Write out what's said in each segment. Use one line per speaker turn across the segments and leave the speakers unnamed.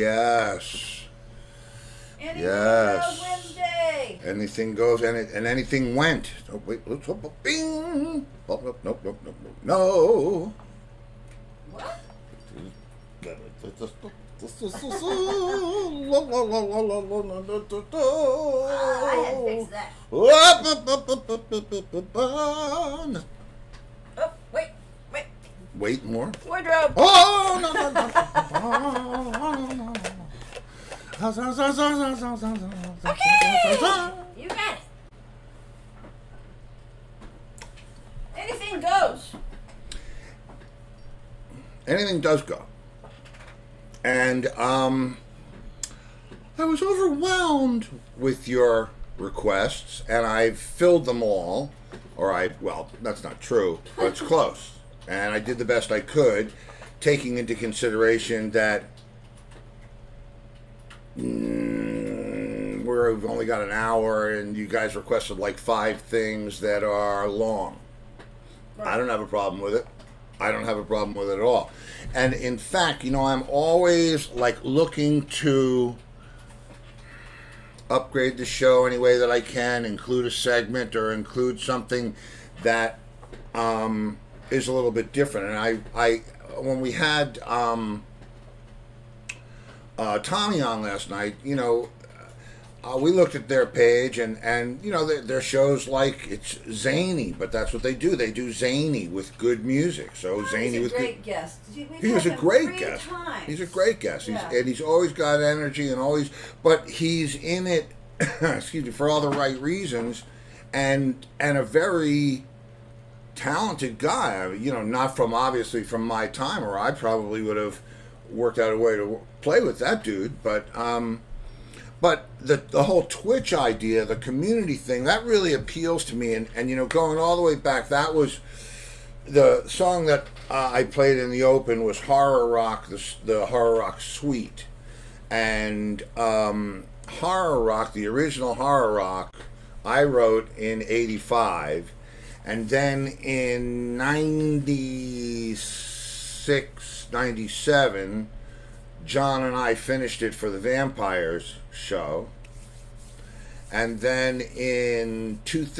yes.
Anything
Yes.
Goes Wednesday.
Anything goes, and anything went. Oh, wait, let's hope. Bing. Oh, nope. No.
What?
I
had fixed that. Oh, wait.
Wait more.
Wardrobe.
Oh no.
Okay. You got it. Anything goes.
Anything does go. And I was overwhelmed with your requests, and I've filled them all. Well, that's not true, but it's close. And I did the best I could, taking into consideration that we've only got an hour, and you guys requested like 5 things that are long.
Right.
I don't have a problem with it. I don't have a problem with it at all. And in fact, I'm always like looking to upgrade the show any way that I can, include a segment or include something that is a little bit different. And I when we had Tommy on last night, we looked at their page, and their show's like, it's zany, but that's what they do. They do zany with good music. So zany with good.
He was a great guest.
He's a great guest.
Yeah.
He's always got energy but he's in it, excuse me, for all the right reasons, and a very talented guy. Not obviously from my time, or I probably would have worked out a way to play with that dude, but the whole Twitch idea, the community thing, that really appeals to me. And going all the way back, that was the song that I played in the open was Horror Rock, the Horror Rock Suite. And Horror Rock, the original Horror Rock, I wrote in 85. And then in 96, 97, John and I finished it for the Vampires show. And then in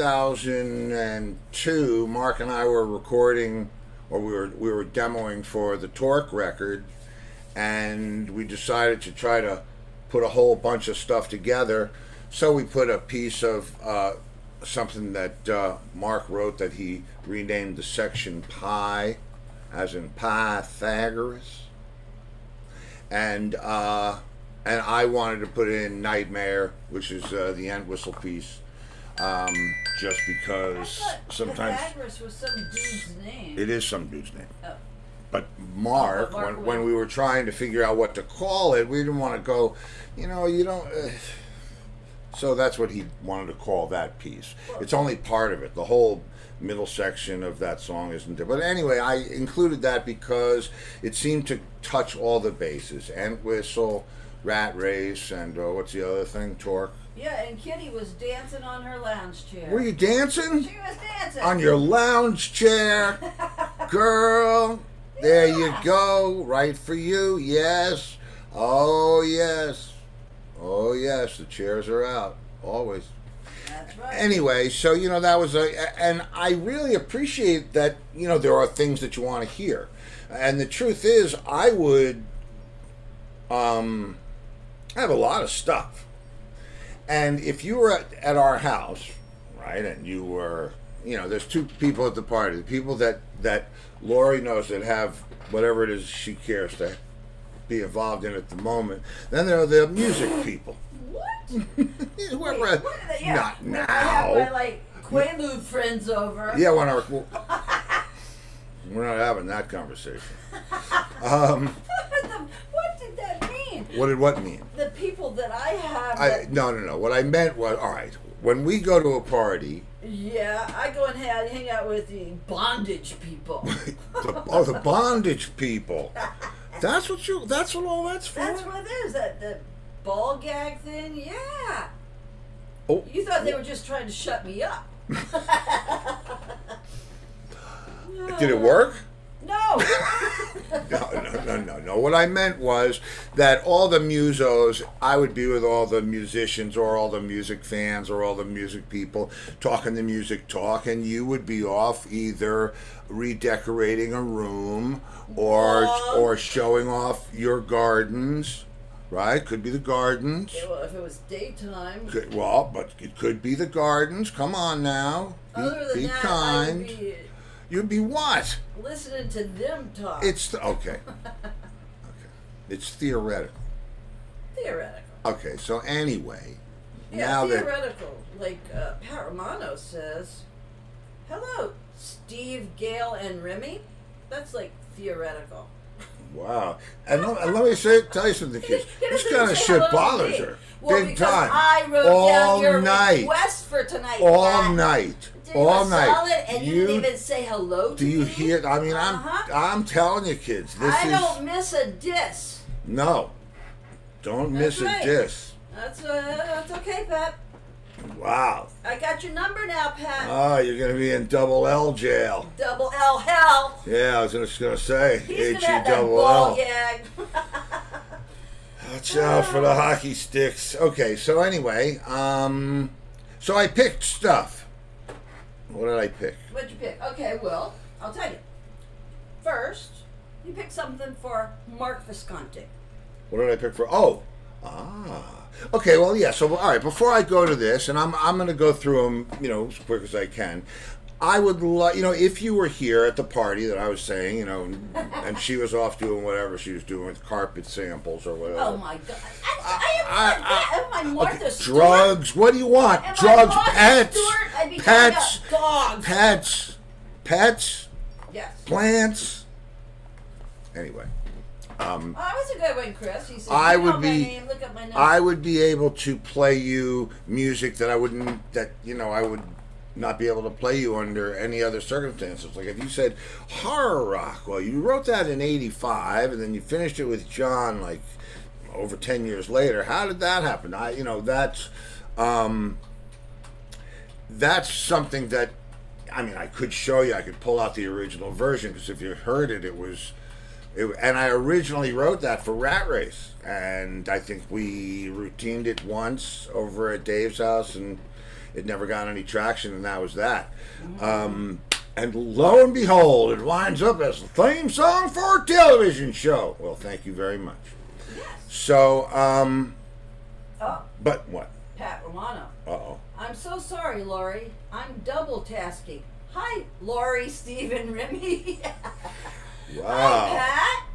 2002, Mark and I were recording, or we were demoing for the Torque record, and we decided to try to put a whole bunch of stuff together. So we put a piece of something that Mark wrote that he renamed the section Pi, as in Pythagoras. And I wanted to put in Nightmare, which is the end whistle piece, just because sometimes
Pythagoras was some dude's name.
it is some dude's name.
Oh.
But Mark, when we were trying to figure out what to call it, we didn't want to go, you don't. So that's what he wanted to call that piece. It's only part of it. The whole middle section of that song isn't there. But anyway, I included that because it seemed to touch all the bases. End whistle, rat race, and what's the other thing? Torque.
Yeah, and Kitty was dancing on her lounge chair.
Were you dancing?
She was dancing.
On your lounge chair? Girl, there you go. Right for you. Yes. Oh, yes. Oh, yes. The chairs are out. Always.
That's right.
Anyway, so, that was and I really appreciate that, there are things that you want to hear. And the truth is, I would have a lot of stuff. And if you were at our house, right, and you were, there's 2 people at the party. The people that Lori knows that have whatever it is she cares to be involved in at the moment. Then there are the music people.
What?
Whoever,
Yeah.
not now.
I have my Quaalude friends over.
Yeah, we're not having that conversation.
What did that mean?
What mean?
The people that I have.
No. What I meant was, all right, when we go to a party.
Yeah, I go and hang out with the bondage people.
the bondage people. That's what all that's for?
That's what it is. The ball gag thing. Yeah.
Oh.
You thought they were just trying to shut me up.
Did it work?
No.
No. What I meant was that all the musos, I would be with all the musicians or all the music fans or all the music people talking the music talk, and you would be off either redecorating a room or showing off your gardens. Right? Could be the gardens.
Yeah, well, if it was daytime.
But it could be the gardens. Come on now.
Other than
be
that,
kind.
I would be
You'd be what?
listening to them talk.
Okay. It's theoretical.
Theoretical.
Okay, so anyway,
Yeah,
now
theoretical. Like Pat Romano says, hello, Steve, Gail, and Remy. That's like theoretical.
wow, and let me tell you something, kids. This kind of shit bothers her
Well,
big time.
I wrote down your request for tonight.
All night. All night.
Solid, and you didn't even say hello to me.
Do you hear? I mean, I'm telling you, kids.
I don't miss a diss.
No, don't miss a diss.
That's okay, Pat.
Wow.
I got your number now, Pat.
Oh, you're going to be in double L jail.
Double L hell.
Yeah, I was just going to say.
He's gonna have that ball gag.
Watch out for the hockey sticks. Okay, so anyway, so I picked stuff. What did I pick?
What'd you pick? Okay, well, I'll tell you. First, you picked something for Mark Visconti.
What did I pick for? Okay, well, yeah, so, all right, before I go to this, and I'm going to go through them, as quick as I can, I would like, if you were here at the party that I was saying, and she was off doing whatever she was doing with carpet samples or whatever.
Oh, my God. Am I Martha Stewart?
Drugs, what do you want?
Am
Drugs,
I
pets,
Stewart? I'd be
pets,
dogs.
pets,
Yes.
plants. Anyway.
That was a good one, Chris. He said,
I
look up my number.
I would be able to play you music that I would not be able to play you under any other circumstances. Like if you said horror rock, well, you wrote that in '85, and then you finished it with John like over 10 years later. How did that happen? That's something that, I could show you. I could pull out the original version, because if you heard it, and I originally wrote that for Rat Race, and I think we routined it once over at Dave's house, and it never got any traction, and that was that. And lo and behold, it winds up as the theme song for a television show. Well, thank you very much.
Yes.
So, but what?
Pat Romano.
Uh-oh.
I'm so sorry, Lori. I'm double tasking. Hi, Lori, Steve, and Remy.
Wow.
Hi, Pat.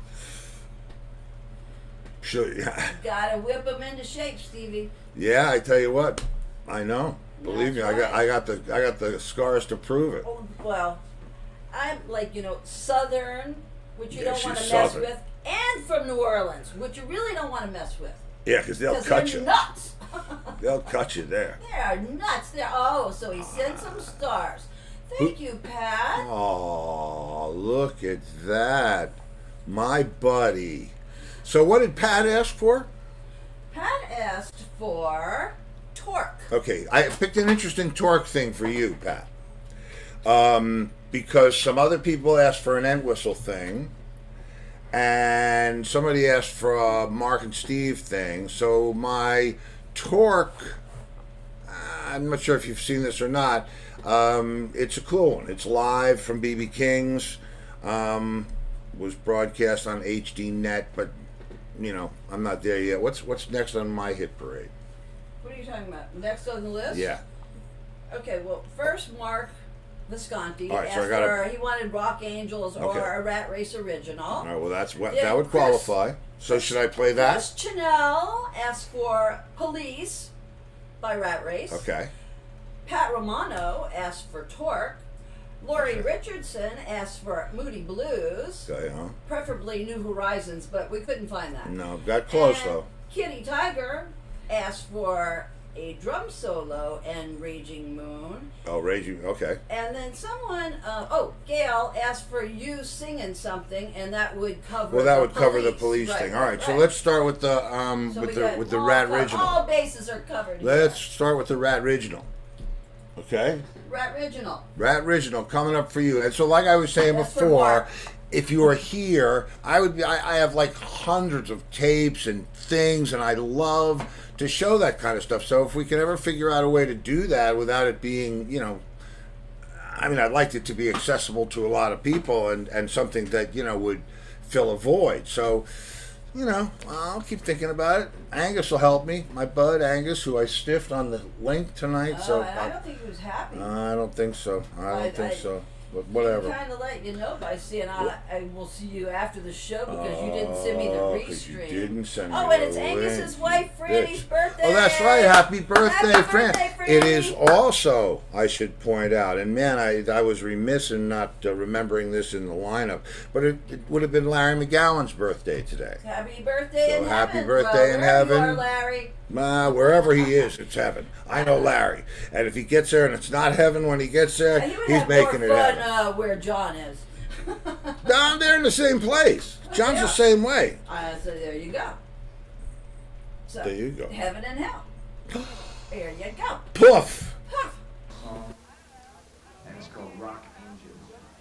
Sure, yeah.
Gotta whip them into shape, Stevie.
Yeah, I tell you what, I know. Believe me,
That's
I got the scars to prove it.
Oh, well, I'm like, Southern, which you don't want to
she's
mess
Southern.
with, and from New Orleans, which you really don't want to mess with.
Yeah, because they'll cut
they're
you.
nuts.
They'll cut you there.
They're nuts. So he sent some stars. Thank you, Pat.
Oh, look at that. My buddy. So what did Pat ask for?
Pat asked for Torque.
Okay, I picked an interesting Torque thing for you, Pat. Because some other people asked for an Entwistle thing, and somebody asked for a Mark and Steve thing. So my Torque, I'm not sure if you've seen this or not, it's a cool one. It's live from BB King's. Was broadcast on HD Net, but I'm not there yet. What's next on my hit parade?
What are you talking about? Next on the list?
Yeah.
Okay, well, first Mark Visconti
All right, so
asked he wanted Rock Angels or a Rat Race original.
All right, well, that would qualify. So should I play that?
Chris Chanel asked for Police by Rat Race.
Okay.
Pat Romano asked for Torque. Lori Richardson asked for Moody Blues.
Okay, huh?
Preferably New Horizons, but we couldn't find that.
No, got close
and
though.
Kitty Tiger asked for a drum solo and Raging Moon.
Oh, Raging, okay.
And then someone, Gail asked for you singing something, and that would cover.
Well, that
the
would cover the
police.
police thing. All right, so let's start with the with the Rat Original.
All bases are covered.
Let's start with the Rat Original. Okay.
Rat Original.
Rat Original coming up for you. And so, like I was saying
That's
before, if you were here, I would be. I have like hundreds of tapes and things, and I love to show that kind of stuff. So if we can ever figure out a way to do that without it being, I mean, I'd like it to be accessible to a lot of people and something that, would fill a void. So, I'll keep thinking about it. Angus will help me. My bud, Angus, who I stiffed on the link tonight. So
I don't think he was happy.
I don't think so. I don't think so. But whatever.
Kind of let you know by saying I will see you after the show because you didn't send me the restream.
You didn't send me
and it's Angus's wife Franny's birthday.
Oh, that's right. Happy birthday, Fran.
Franny.
It is also, I should point out, and man, I was remiss in not remembering this in the lineup, but it would have been Larry McGowan's birthday today.
Happy birthday
So
in
happy
heaven.
birthday in
Wherever
heaven.
you are, Larry.
Wherever he is, it's heaven. I know Larry. And if he gets there and it's not heaven when he gets there,
He would
he's
have
making
more
it
fun
heaven.
where John is.
Down there in the same place. John's
Yeah.
the same way.
So there you go. So,
There you go.
Heaven and hell. There you go.
Poof!
Puff.
And it's called Rock Angels.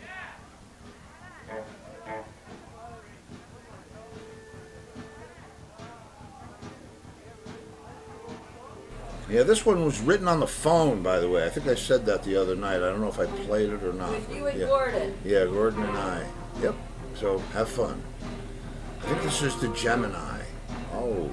Yeah, this one was written on the phone, by the way. I think I said that the other night. I don't know if I played it or not.
With you and
yeah.
Gordon.
Yeah, Gordon and I. Yep. So have fun. I think this is the Gemini. Oh.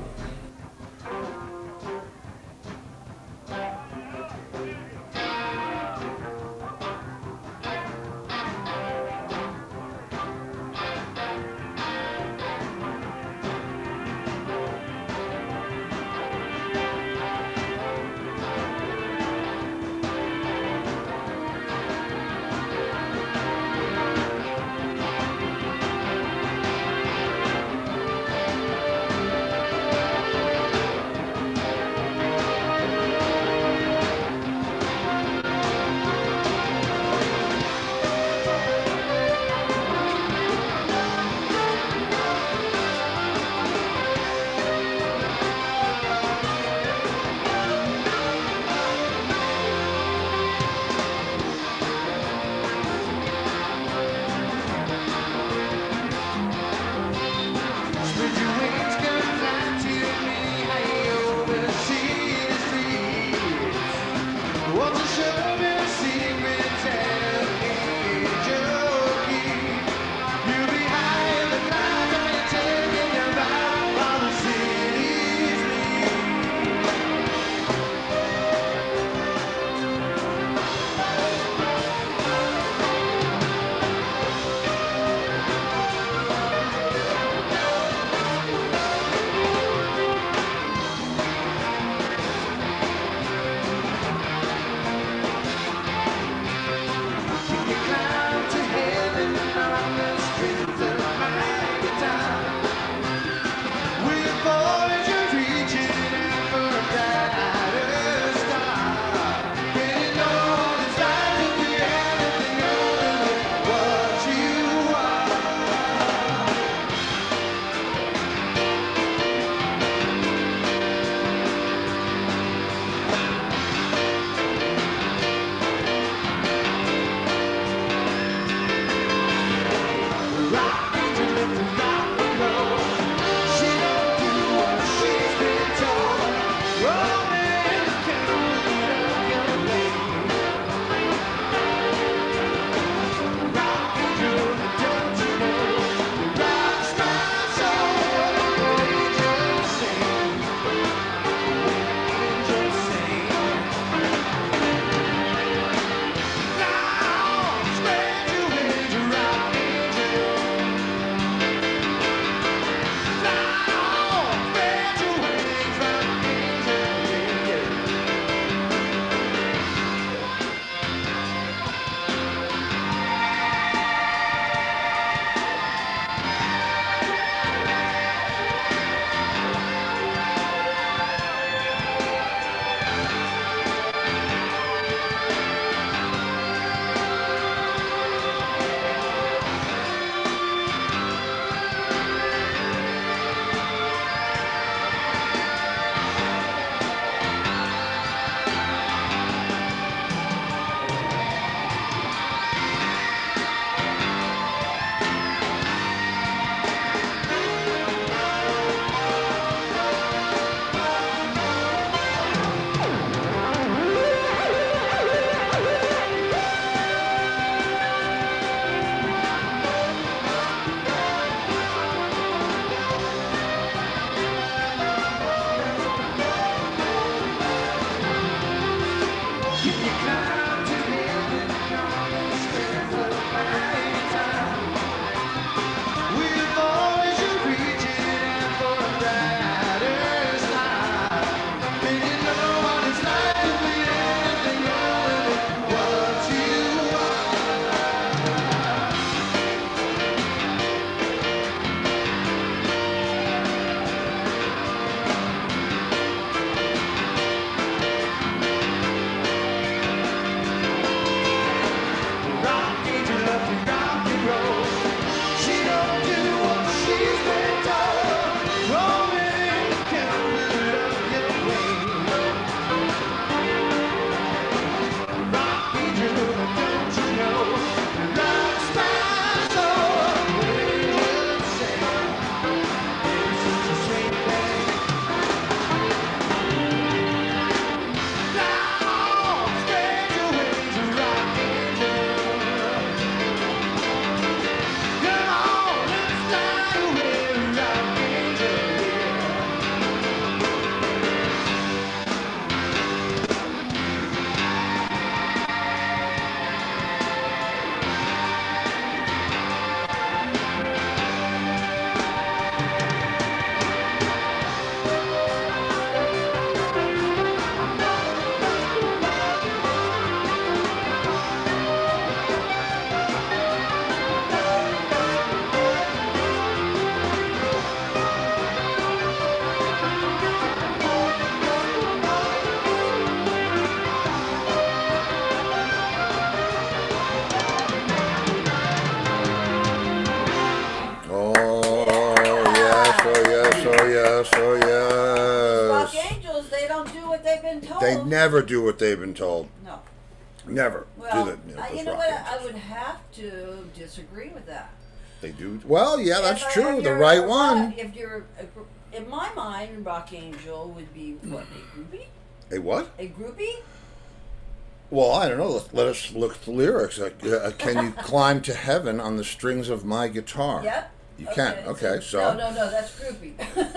they've been told.
They never do what they've been told.
No.
Never
Well,
do that.
you know what? I would have to disagree with that.
They do. Well, yeah, that's
If
true. The
you're
right one.
If you're, in my mind, rock angel would be what, a groupie?
A what?
A groupie?
Well, I don't know. Let us look at the lyrics. Can you climb to heaven on the strings of my guitar?
Yep.
You can. Okay, so.
No, that's groupie.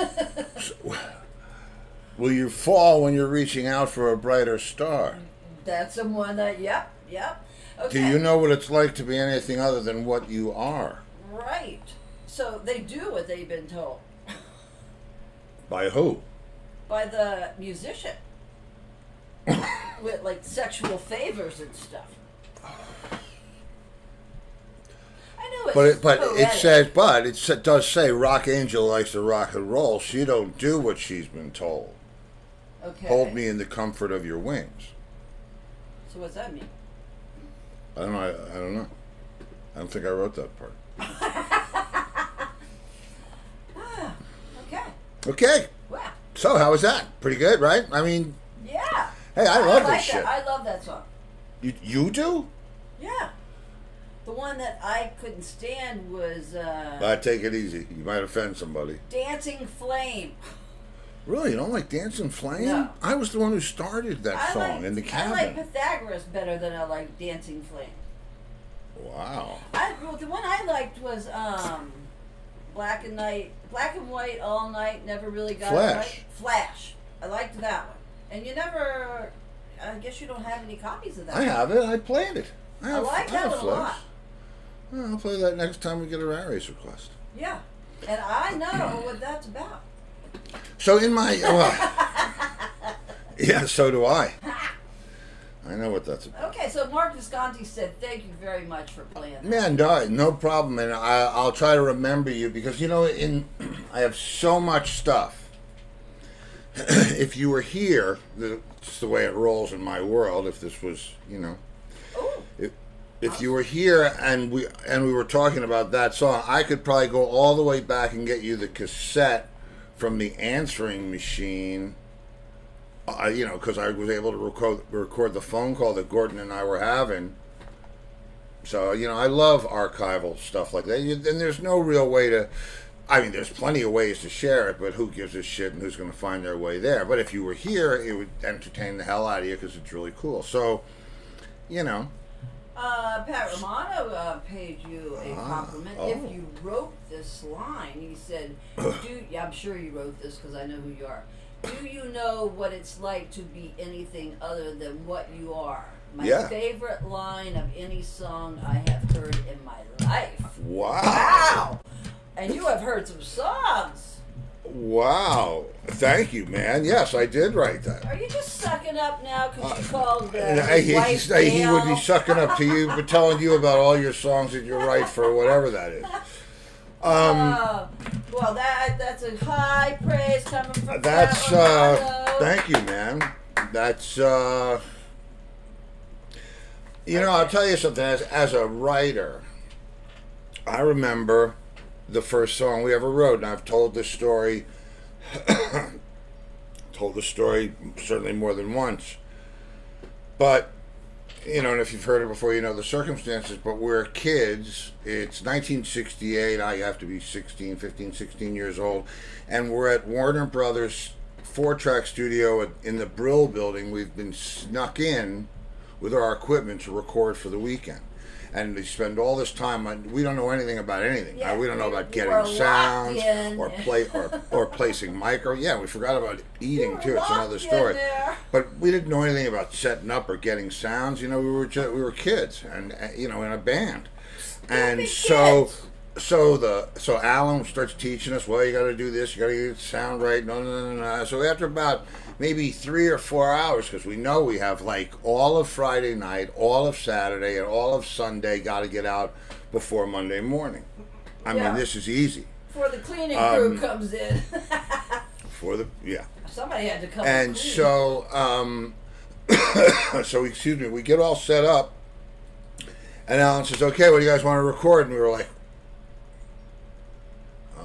Will you fall when you're reaching out for a brighter star?
That's someone that. Yep. Okay.
Do you know what it's like to be anything other than what you are?
Right. So they do what they've been told.
By who?
By the musician. With like sexual favors and stuff. I know it's
it does say rock angel likes to rock and roll. She don't do what she's been told.
Okay.
Hold me in the comfort of your wings.
So what's that mean?
I don't know. I don't know. I don't think I wrote that part.
Okay.
Okay.
Wow.
So how was that? Pretty good, right? I mean,
Yeah.
hey, I love
like
this shit.
I love that song.
You do?
Yeah. The one that I couldn't stand was
Take it easy. You might offend somebody.
Dancing Flame.
Really? You don't like Dancing Flame?
No.
I was the one who started that song in the cabin.
I like Pythagoras better than I like Dancing Flame.
Wow.
The one I liked was Black and White All Night. Never really got
Flash.
it right. Flash. I liked that one. And you never. I guess you don't have any copies of that.
I have it. I played it.
I like that one a lot.
Well, I'll play that next time we get a Rari's request.
Yeah, and I know what that's about.
So in my yeah, so do I. I know what that's about.
Okay, so Mark Visconti said, "Thank you very much for playing that."
Man, no problem, and I'll try to remember you because I have so much stuff. If you were here, it's the way it rolls in my world. If this was, if you were here and we were talking about that song, I could probably go all the way back and get you the cassette from the answering machine. Because I was able to record the phone call that Gordon and I were having. So, I love archival stuff like that. And there's no real way to... I mean, there's plenty of ways to share it, but who gives a shit and who's going to find their way there? But if you were here, it would entertain the hell out of you because it's really cool. So,
Pat Romano paid you a compliment. If you wrote this line, he said, I'm sure you wrote this because I know who you are. Do you know what it's like to be anything other than what you are? My favorite line of any song I have heard in my life.
Wow.
And you have heard some songs.
Wow. Thank you, man. Yes, I did write that.
Are you just sucking up now because you called
he would be sucking up to you, but telling you about all your songs that you write for whatever that is.
Well, that's a high praise coming from
That's
Pat
thank you, man. That's I'll tell you something. As a writer, I remember the first song we ever wrote, and I've told this story. Certainly more than once. But and if you've heard it before, you know the circumstances, but we're kids. It's 1968. I have to be 15, 16 years old. And we're at Warner Brothers 4-track studio in the Brill building. We've been snuck in with our equipment to record for the weekend. And they spend all this time on, we don't know anything about anything.
Yeah,
we don't know about getting sounds or placing micro. Yeah, we forgot about eating too. It's another story. But we didn't know anything about setting up or getting sounds. We were kids and in a band. And so Alan starts teaching us, well, you got to do this, you got to get the sound right. No. So after about maybe 3 or 4 hours, because we know we have like all of Friday night, all of Saturday, and all of Sunday got to get out before Monday morning. I mean, this is easy.
Before the cleaning crew comes in. Somebody had to come.
And so, we get all set up, and Alan says, "Okay, what do you guys want to record?" And we were like,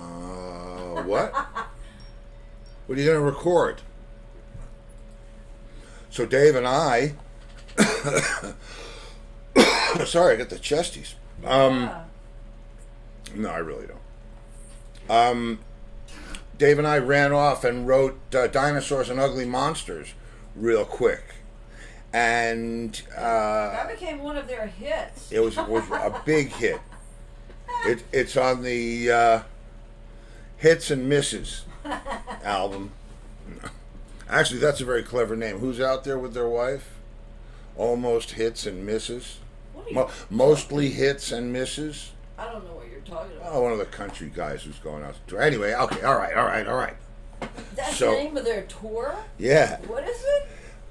"What? What are you going to record?" So Dave and I, sorry, I got the chesties.
Yeah.
No, I really don't. Dave and I ran off and wrote Dinosaurs and Ugly Monsters real quick. And
that became one of their hits.
it was a big hit. It's on the Hits and Misses album. Actually, that's a very clever name. Who's out there with their wife? Almost Hits and Misses.
What are you
Mostly Hits and Misses.
I don't know what you're talking about.
Oh, one of the country guys who's going out to tour. Anyway, okay, all right.
That's
So-
the name of their tour?
Yeah.
What is it?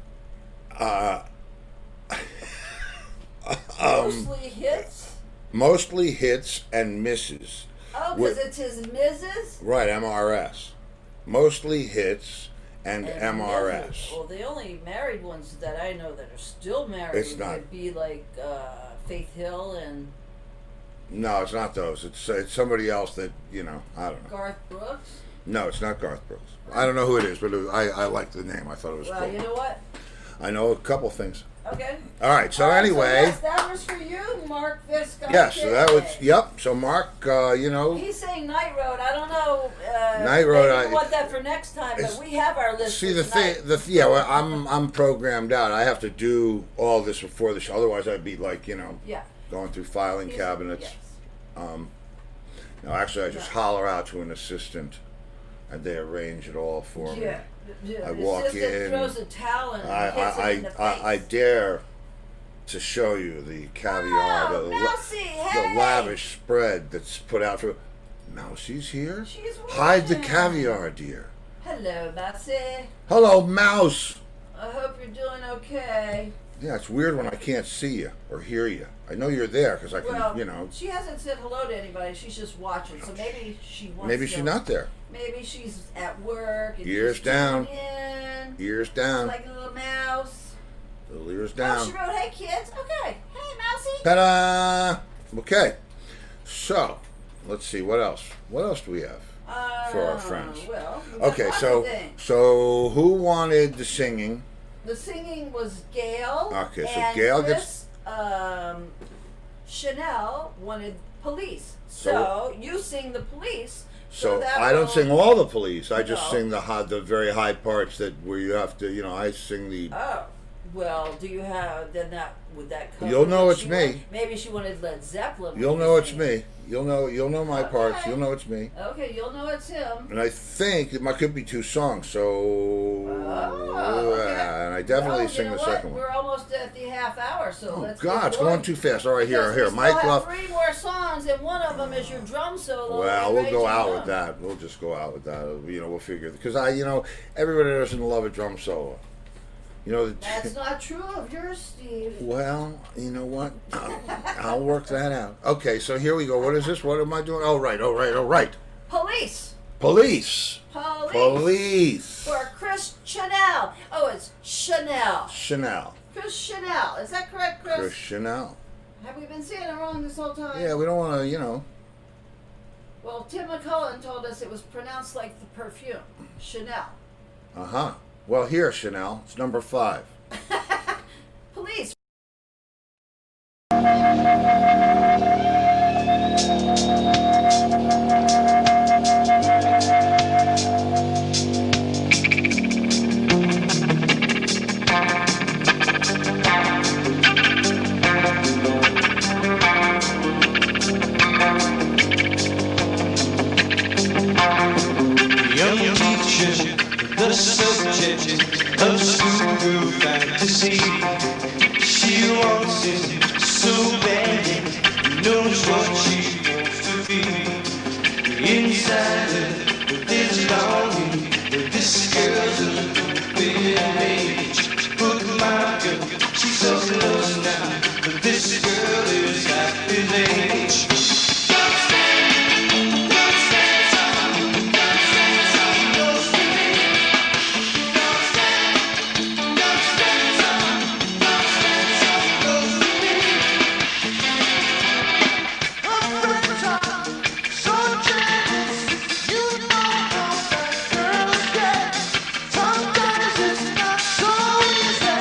Mostly hits?
Mostly Hits and Misses.
Oh, because it's his Mrs.?
Right, MRS. Mostly Hits and
And
MRS.
Mrs. Well, the only married ones that I know that are still married
It's not.
would be like Faith Hill and
No, it's not those. It's somebody else that, I don't know.
Garth Brooks.
No, it's not Garth Brooks. I don't know who it is, but I like the name. I thought it was
Well,
cool.
you know what?
I know a couple things.
Okay.
All right, so
All right,
anyway.
So yes, that was for you, Mark Viscott.
Yes, so that was, yep. So Mark,
He's saying Night Road. I don't know.
Night Road,
Maybe we want that for next time, but we have our list.
see
for
the thing,
tonight.
well, I'm programmed out. I have to do all this before the show. Otherwise, I'd be like,
Yeah.
going through filing
He's-
cabinets.
Yes.
No, actually, I just holler out to an assistant, and they arrange it all for me.
Yeah.
I
The
walk
assistant
in.
throws a towel and hits him in the face.
I dare to show you the caviar,
Oh,
the
Mousy, hey!
lavish spread that's put out for. Mousie's here.
She's
Hide the
watching.
caviar, dear.
Hello, Mousy.
Hello, Mouse.
I hope you're doing okay.
Yeah, it's weird when I can't see you or hear you. I know you're there because I can,
Well, she hasn't said hello to anybody. She's just watching. So maybe she wants
Maybe
to,
she's not there.
Maybe she's at work. And
Ears
just
down.
tuning in.
Ears down.
Like a little mouse.
Little ears
Oh, she
down.
wrote, "Hey kids." Okay. Hey, Mousy.
Ta-da! Okay. So, let's see. What else? What else do we have for our friends?
Well, we got
Okay,
lots
so
of things.
who wanted the singing?
The singing was Gail.
Okay, so
and
Gail
Chris, Chanel wanted Police.
So-
So you sing the Police.
So
that
I don't
will-
sing all the Police. I just
No.
sing the very high parts where you have to. I sing the.
Oh, well, do you have then that would that cover?
You'll know
what
it's
she
me.
wanted? Maybe she wanted Led Zeppelin. when
You'll
you
know it's
sing.
me. You'll know my parts.
Okay.
You'll know it's me.
Okay, you'll know it's him.
And I think it could be 2 songs. So.
Oh, okay.
And I definitely
Well,
sing
you know
the
what?
second one.
We're almost at the half hour, so
Oh
let's.
God,
get
it's going too fast. All right, here.
Because we
Mike
still
Love.
have 3 more songs, and one of them is your drum solo.
Well,
and
we'll go
Raging
out
Moon.
with that. We'll just go out with that. We'll figure because everybody doesn't love a drum solo.
That's not true of yours, Steve.
Well, you know what? I'll work that out. Okay, so here we go. What is this? What am I doing? Oh, right.
Police.
Police. Police.
For Chris Chanel. Oh, it's Chanel.
Chanel.
Chris Chanel. Is that correct, Chris?
Chris Chanel.
Have we been saying it wrong this whole time?
Yeah, we don't want to,
Well, Tim McCullen told us it was pronounced like the perfume. Chanel.
Uh-huh. Well, here, Chanel. It's number 5.
Police.
Young teacher, the subject of schoolgirl fantasy. She wants it so bad, knows what she wants to be. Inside her, there's longing. This girl's a little bit of age. But my girl, she's so close now. But this girl is half his age. Sometimes it's not so easy.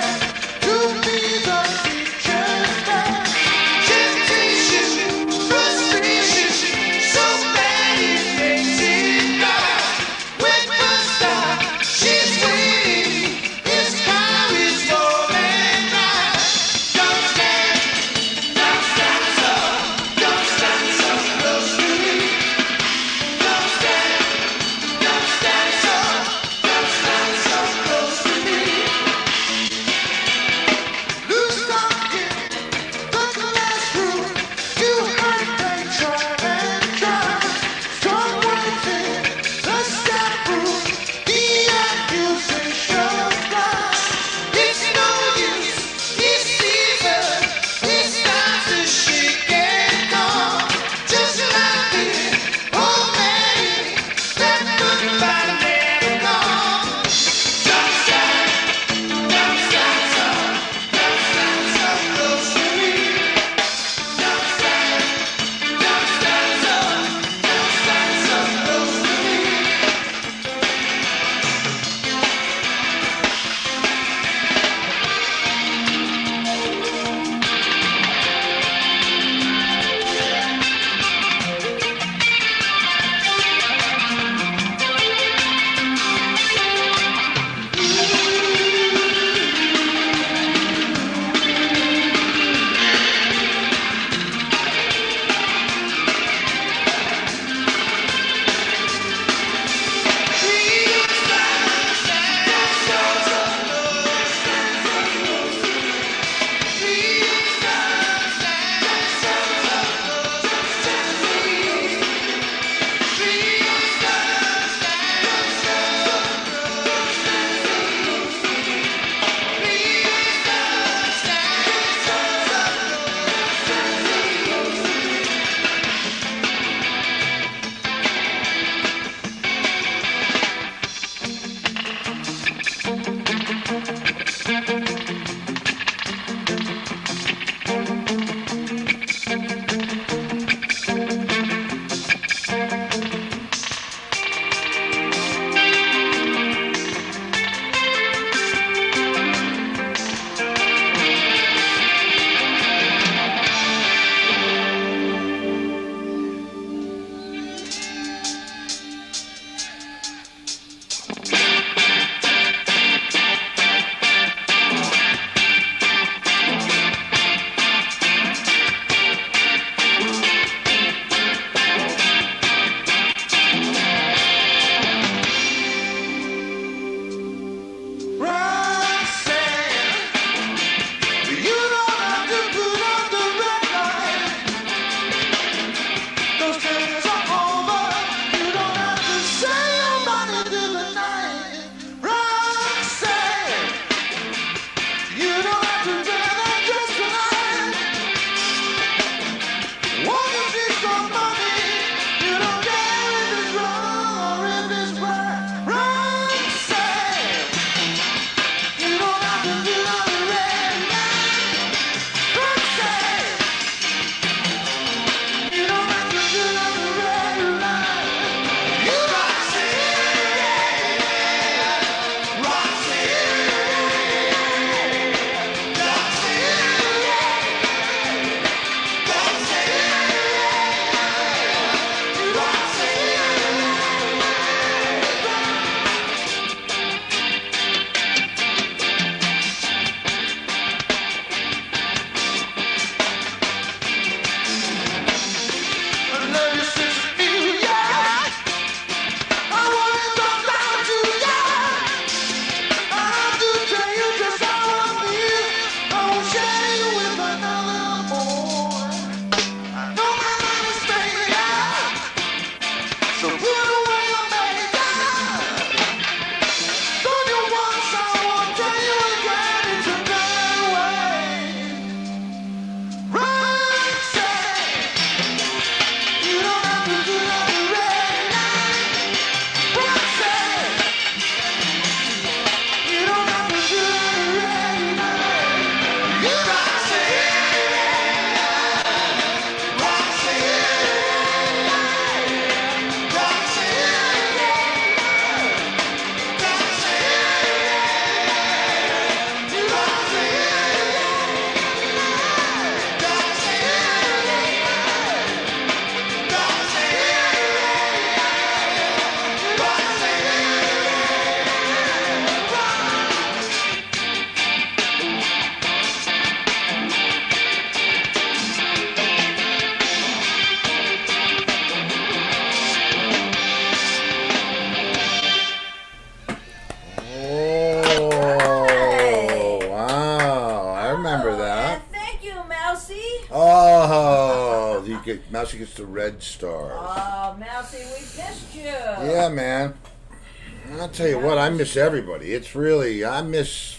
Mousy gets the red stars.
Oh, Mousy, we missed you.
Yeah, man. I'll tell you what, I miss everybody. It's really, I miss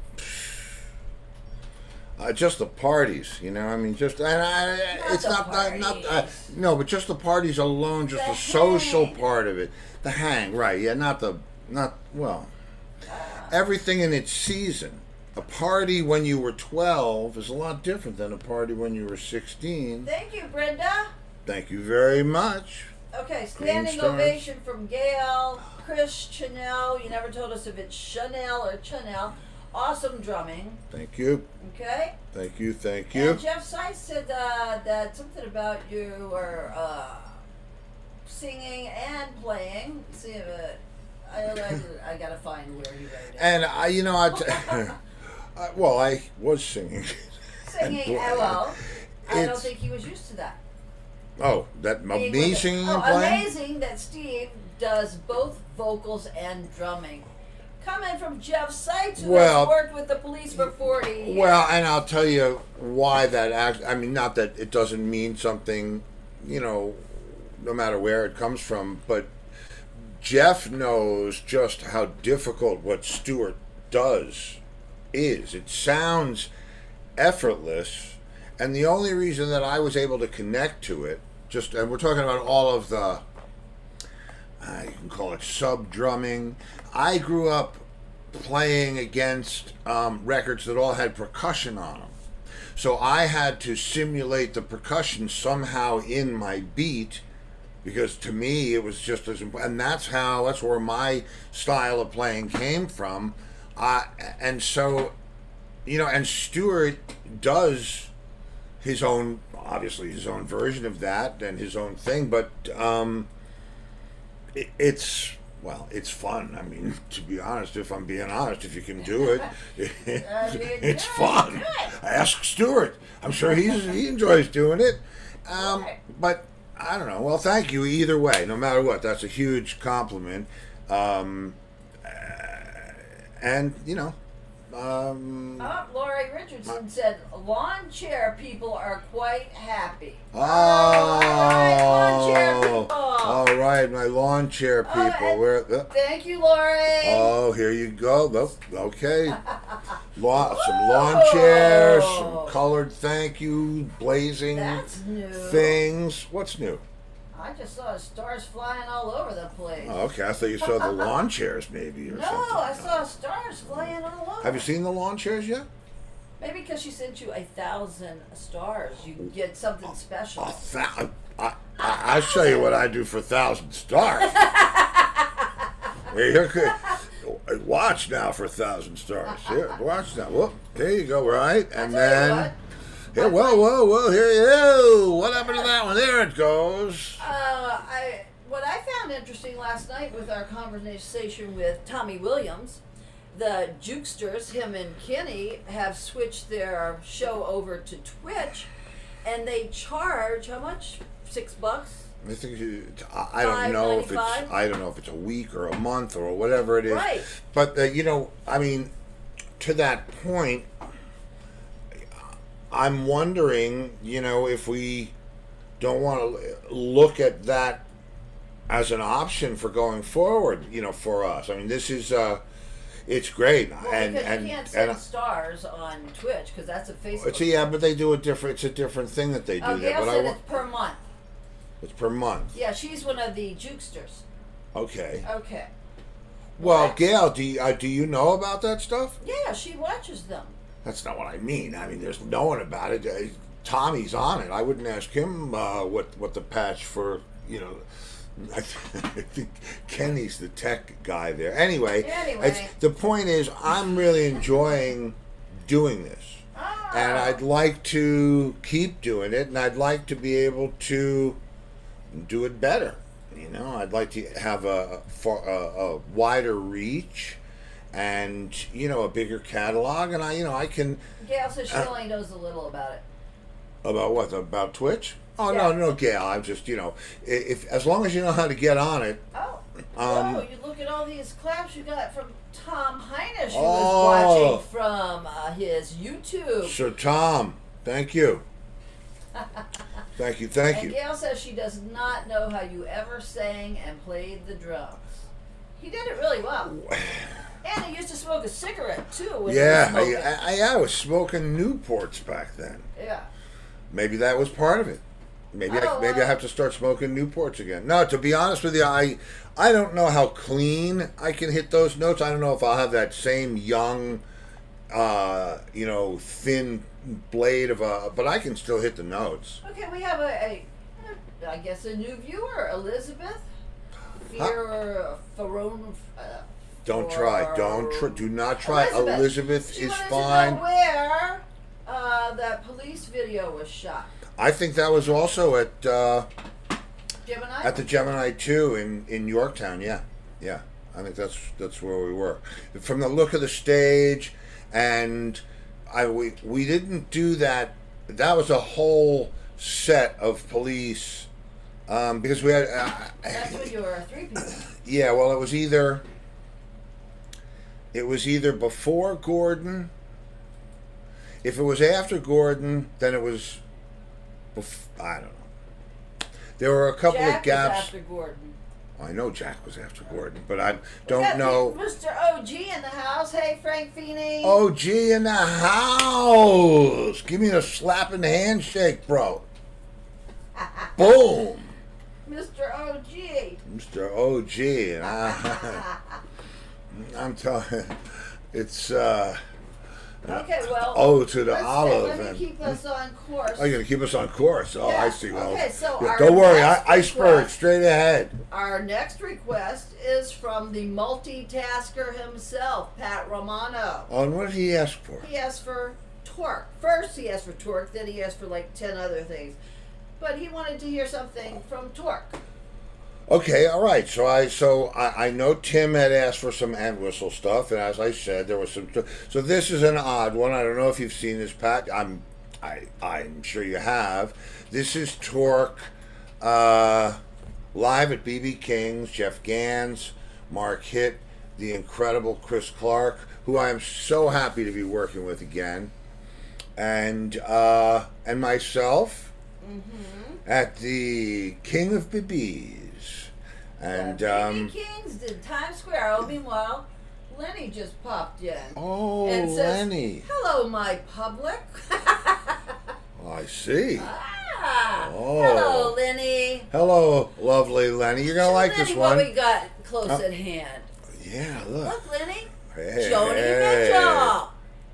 just the parties, you know. I mean, just it's not no, but just the parties alone, just the social part of it, the hang, right? Yeah, not well, everything in its season. A party when you were 12 is a lot different than a party when you were 16.
Thank you, Brenda.
Thank you very much.
Okay, standing ovation from Gail, Chris, Chanel. You never told us if it's Chanel or Chanel. Awesome drumming.
Thank you.
Okay.
Thank you. Thank you.
And Jeff Seitz said that something about you were singing and playing. See if I gotta find where he wrote it.
And well, I was singing.
Singing, well, I don't think he was used to that.
Oh, me singing and playing?
Amazing that Steve does both vocals and drumming. Coming from Jeff Seitz, who has worked with the police for 40 years.
Well, and I'll tell you why that I mean, not that it doesn't mean something, you know, no matter where it comes from, but Jeff knows just how difficult what Stewart does is. It sounds effortless, and the only reason that I was able to connect to it, and we're talking about all of the, you can call it sub-drumming. I grew up playing against records that all had percussion on them. So I had to simulate the percussion somehow in my beat, because to me it was just as important. And that's where my style of playing came from. And so, you know, and Stewart does his own, obviously his own version of that and his own thing, but it's fun. I mean, to be honest, if I'm being honest, if you can do it, it's fun. Ask Stewart. I'm sure he enjoys doing it. But I don't know. Well, thank you either way, no matter what. That's a huge compliment. And, you know.
Lori Richardson said, lawn chair people are quite happy.
Oh,
lawn chair people.
All right, my lawn chair people.
Thank you, Lori.
Oh, here you go. Okay. Some lawn chairs, some colored thank you, blazing things. What's new?
I just saw stars flying all over the place.
Oh, okay, I thought you saw the lawn chairs maybe or something.
No, I saw stars flying all over.
Have you seen the lawn chairs yet?
Maybe because she sent you 1,000 stars, you get something special.
I'll show you what I do for 1,000 stars. Here, watch now for 1,000 stars. Here, watch now. Whoop, there you go, right? And then... Here, whoa, here you go. What happened to that one? There it goes.
What I found interesting last night with our conversation with Tommy Williams, the Jukesters, him and Kenny, have switched their show over to Twitch, and they charge, how much? $6?
I think I don't know if it's a week or a month or whatever it is.
Right.
But you know, I mean, to that point, I'm wondering, you know, if we don't want to look at that as an option for going forward, you know, for us. I mean, this is, it's great.
Well, and you can't send stars on Twitch because that's a Facebook.
Yeah, but they do it's a different thing that they do there.
Gail said it's per month.
It's per month.
Yeah, she's one of the Jukesters.
Okay.
Okay.
Well, Gail, do you know about that stuff?
Yeah, she watches them.
That's not what I mean. I mean, there's knowing about it. Tommy's on it. I wouldn't ask him what the patch for, you know. I think Kenny's the tech guy there. Anyway. The point is, I'm really enjoying doing this. And I'd like to keep doing it, and I'd like to be able to do it better. You know, I'd like to have a wider reach. And, you know, a bigger catalog, and I can...
Gail says she only knows a little about it.
About what? About Twitch? Oh,
yeah.
No, Gail, I'm just, you know, as long as you know how to get on it...
you look at all these claps you got from Tom Heinisch, who was watching from his YouTube.
So, Tom, thank you. Thank you, thank
And
you.
Gail says she does not know how you ever sang and played the drums. He did it really well. And he used to smoke a cigarette too. When
Yeah,
he was smoking.
I was smoking Newports back then.
Yeah.
Maybe that was part of it. Maybe I have to start smoking Newports again. No, to be honest with you, I don't know how clean I can hit those notes. I don't know if I'll have that same young, thin blade of a. But I can still hit the notes.
Okay, we have I guess a new viewer, Elizabeth.
Don't try. Do not try. Elizabeth
she
is
wanted
fine.
To know where that police video was shot.
I think that was also at
Gemini.
at the Gemini 2 in Yorktown. Yeah. I think that's where we were. From the look of the stage, and we didn't do that. That was a whole set of police because we had.
That's when you were 3 people.
Yeah, well, it was either before Gordon. If it was after Gordon, then it was. I don't know. There were a couple
Jack
of gaps.
Was after Gordon.
I know Jack was after Gordon, but I don't know.
Mr. OG in the house. Hey, Frank Feeney.
OG in the house. Give me a slapping handshake, bro. Boom.
Mr. OG.
Mr. OG, and I'm telling. It's
Okay, well.
O to the olive.
Let me keep us on course.
Oh, you're gonna keep us on course. Oh,
Yeah.
I see. Well,
Okay, so
yeah,
our
don't worry.
next
I spurred
request-
straight ahead.
Our next request is from the multitasker himself, Pat Romano.
Oh, and what did he ask for?
He asked for torque. First he asked for torque, then he asked for like 10 other things. But he wanted to hear something from Torque.
Okay, all right. So I know Tim had asked for some ant whistle stuff, and as I said, there was some. So this is an odd one. I don't know if you've seen this, Pat. I'm sure you have. This is Torque live at BB King's. Jeff Gans, Mark Hitt, the incredible Chris Clark, who I am so happy to be working with again, and myself at the King of BBs. And
BB King's did Times Square. Oh, meanwhile, Lenny just popped in.
Oh,
and says,
Lenny.
Hello, my public.
Oh, I see. Oh.
Hello, Lenny.
Hello, lovely Lenny. You're gonna like this one.
What we got close at hand.
Yeah, look.
Look, Lenny.
Hey.
Joni Mitchell.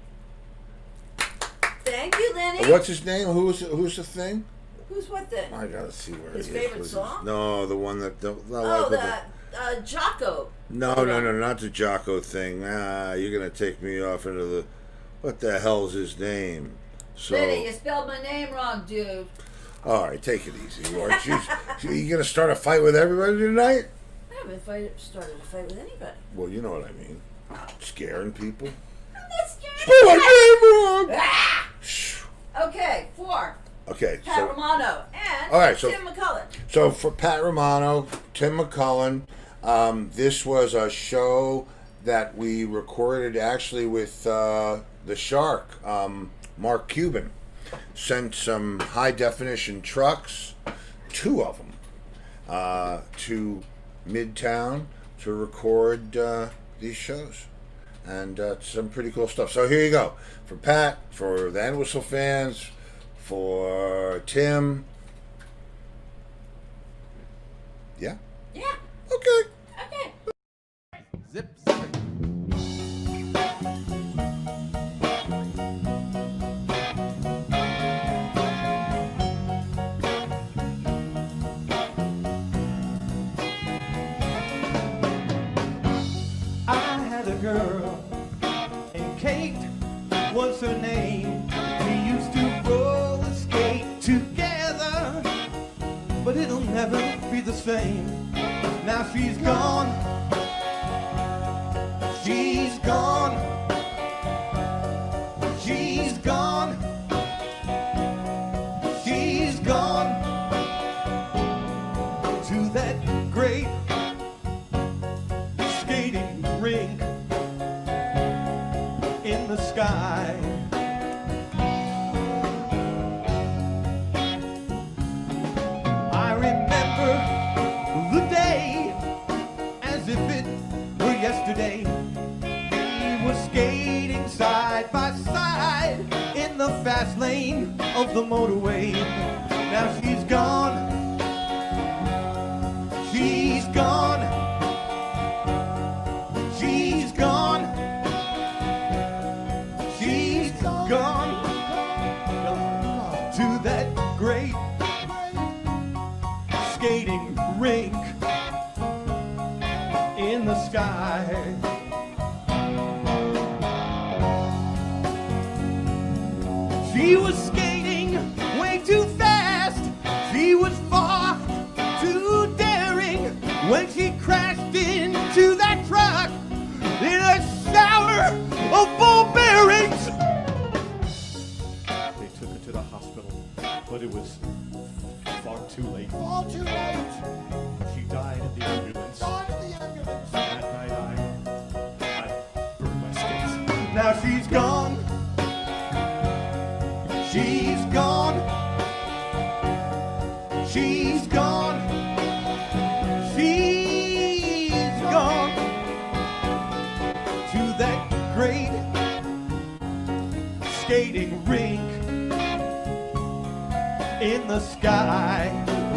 Thank you, Lenny.
What's his name? Who's the thing?
Who's what then?
I gotta see where
His
he
favorite
is.
song?
No, the one that.
Jocko.
No, not the Jocko thing. You're gonna take me off into the. What the hell's his name? So.
Lenny, you spelled my name wrong, dude.
All right, take it easy. You gonna start a fight with everybody tonight?
I haven't started a fight with anybody.
Well, you know what I mean. Scaring people.
I'm not scared.
Spell my name wrong.
Ah! Okay, 4.
Okay,
Pat Romano and
all right, so
Tim McCullen.
So for Pat Romano, Tim McCullen, this was a show that we recorded actually with the Shark, Mark Cuban. Sent some high definition trucks, 2 of them, to Midtown to record these shows. And some pretty cool stuff. So here you go. For Pat, for the Ant Whistle fans, for Tim. Yeah?
Yeah.
Okay.
Okay.
Zip, zip it. I had a girl, and Kate was her name. We used to roller skate together, but it'll never be the same. Now she's gone. She's gone. She's gone. She's gone to that great skating rink in the sky. skating side by side in the fast lane of the motorway. Now she's gone. She's gone. She's gone. She's gone to that great skating rink in the sky. She was skating way too fast. She was far too daring when she crashed into that truck in a shower of ball bearings. They took her to the hospital, but it was far too late.
Far too late.
She died in the ambulance.
Died in the ambulance.
That night I burned my skates. Now she's gone. She's gone. She's gone. She's gone to that great skating rink in the sky.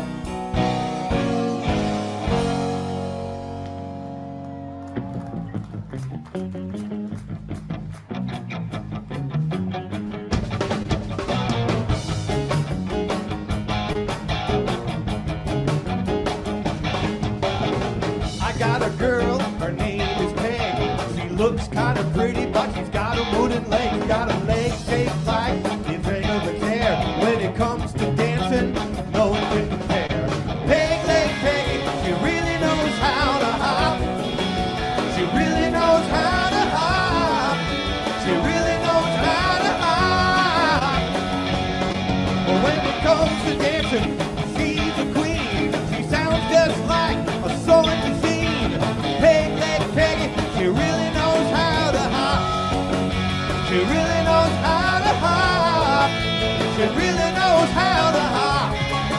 Got a girl, her name is Peg. She looks kind of pretty, but she's got a wooden leg. Got a leg shaped like the thing of a chair. When it comes to dancing, no one can compare. Peg leg Peggy, she really knows how to hop. She really knows how to hop. She really knows how to hop. But when it comes to dancing, she's a queen. She sounds just like a sewing machine. Peg leg Peggy, she really knows how to hop. She really knows how to hop. She really knows how to hop.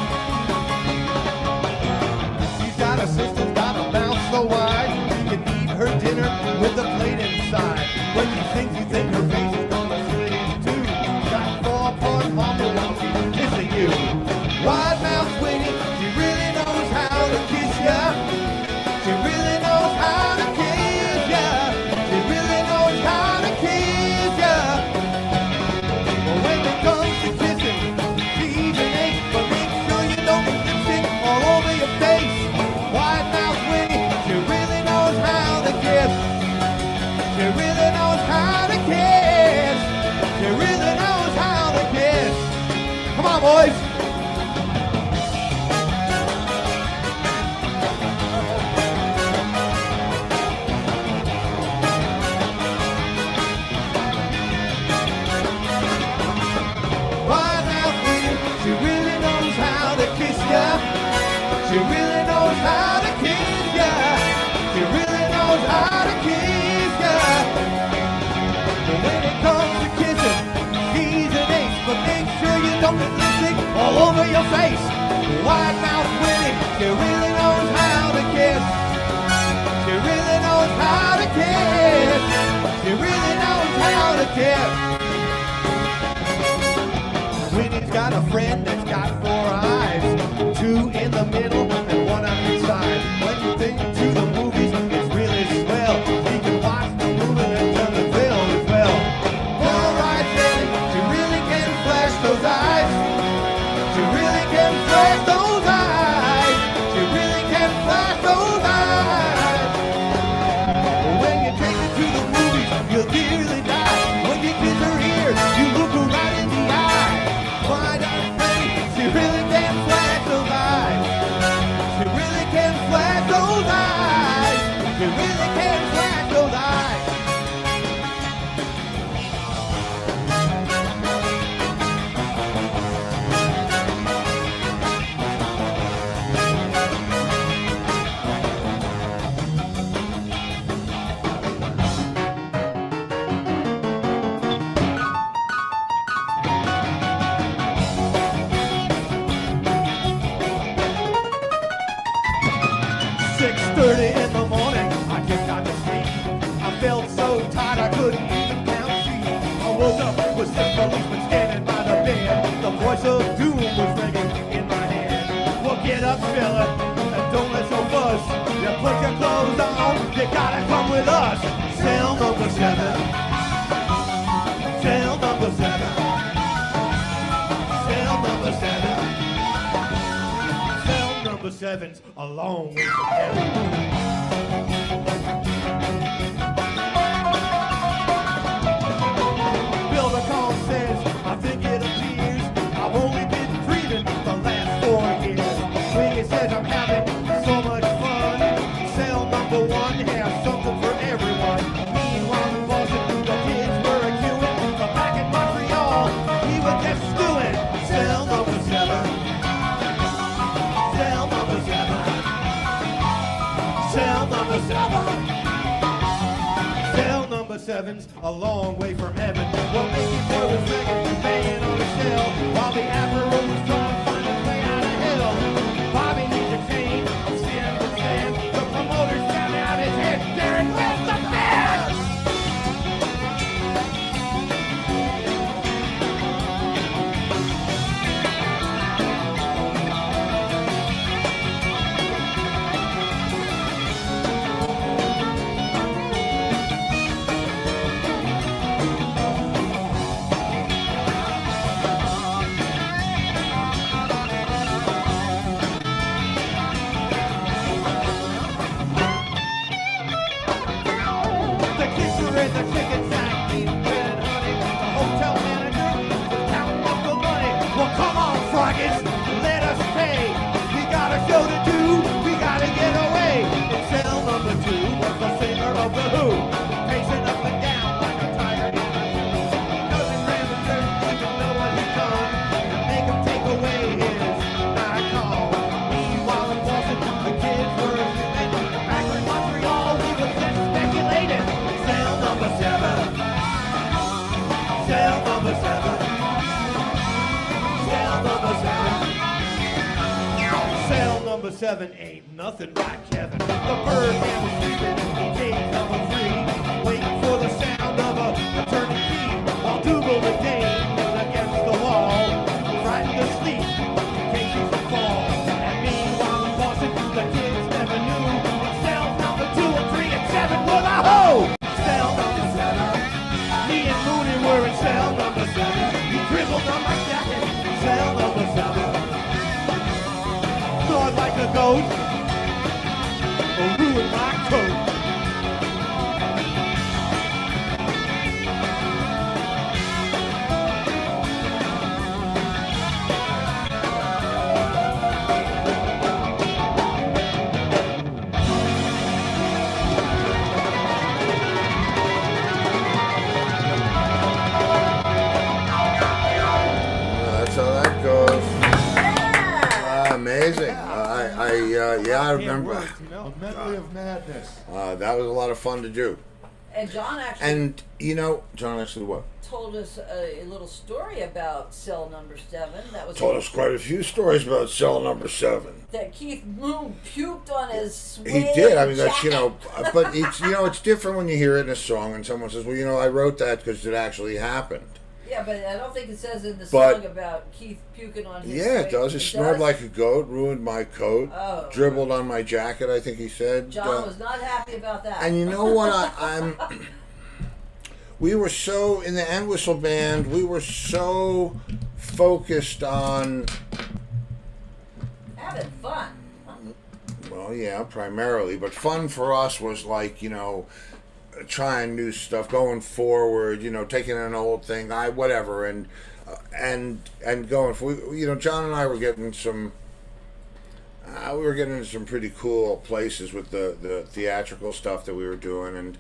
She's got a sister's got a mouth so wide she can eat her dinner with a plate inside. When she sings, you think her face is gonna split in two. Got 4 parts mama while she's kissing you. Wide mouth Winnie, she really knows how to kiss ya. She really knows how to kiss ya. She really knows how to kiss ya. But when it comes to kissing, she's an ace. But make sure you don't get lipstick all over your face. Wide mouth Winnie, she really knows how to kiss. She really knows how to kiss. She really knows how to kiss. Come on, boys. She really knows how to kiss ya. She really knows how to kiss ya. She really knows how to kiss ya. But when it comes to kissing, she's an ace. But make sure you don't get lipstick all over your face. Wide mouth Winnie, she really knows how to kiss. She really knows how to kiss. She really knows how to kiss. Winnie's got a friend that's got 4 eyes, 2 in the middle and 1 on each side. When you think to the movies, it's really swell. You can watch the movie and turn the film as well. Alright, Betty, she really can flash those eyes. She really can flash those eyes. She really can flash those eyes. But when you take her to the movies, you'll nearly die. When you kiss her ear, you look her right in the eye. Wide-eyed Betty, she really can flash those eyes. woke up with 6 policemen standing by the bed. The voice of doom was ringing in my head. Well, get up, fella, and don't let no fuss. You put your clothes on, you gotta come with us. Cell number 7. Cell number 7. Cell number 7. Cell number 7's a long way from heaven. Says, I think it appears I've only been dreaming the last 4 years. Twiggy says I'm having so much fun. Cell number 1 has something for everyone. Meanwhile in Boston, the kids were queuing. But back in Montreal, he was just stewing. Cell number 7. Cell number 7. Cell number 7. Cell number 7's a long way from heaven. Well, Mickey Boy was banging on the cell while the Admiral was trying to find his way out of hell. Bobby needs a chain of sand and sand. The promoter's found out his head. Derek, where's the man? The chicken sack needing bread and honey. The hotel manager was counting up the money. Well, come on, Froggies, let us pay. We got a show to do, we gotta get away. And cell number 2 was the singer of the Who, pacing up and down like a tiger in a zoo. Doesn't grab the dirt, he don't know what he's done, and make him take away his night call. Meanwhile in Boston, the kids were assuming. Back in Montreal, we were just speculating. Cell number 7. Cell number 7. Cell number 7. Cell number 7 ain't nothing like Kevin. The Birdman was sleeping in cage number 3, waiting for the sound of a turning key. While Dougal the Dane was against the wall, frightened to sleep in case he should fall. And meanwhile in Boston, the kids never knew. Cells number 2 and 3 and 7 were the Who. Cell number 7. Me and Mooney were in cell number 7. He dribbled on my jacket. Cell number 7. Snored like a ghost. Or ruined my coat.
Amazing. I remember.
A medley of madness.
That was a lot of fun to do.
And John actually
And John actually what?
told us a little story about cell number 7. That was
Told us quite a few stories about cell number 7.
that Keith Moon puked on his suede
He did. I mean, that's
jacket.
but it's it's different when you hear it in a song and someone says, "Well, I wrote that because it actually happened."
Yeah, but I don't think it says in the
But-
song about Keith puking on his
Yeah, it
suede.
does. It snored like a goat, ruined my coat,
Oh.
dribbled on my jacket. I think he said.
John was not happy about that.
And you know what? I'm. We were so in the Entwistle band. We were so focused on.
having fun.
Well, yeah, primarily, but fun for us was like trying new stuff, going forward. Taking an old thing, whatever, and going for. John and I were getting some. We were getting into some pretty cool places with the theatrical stuff that we were doing, and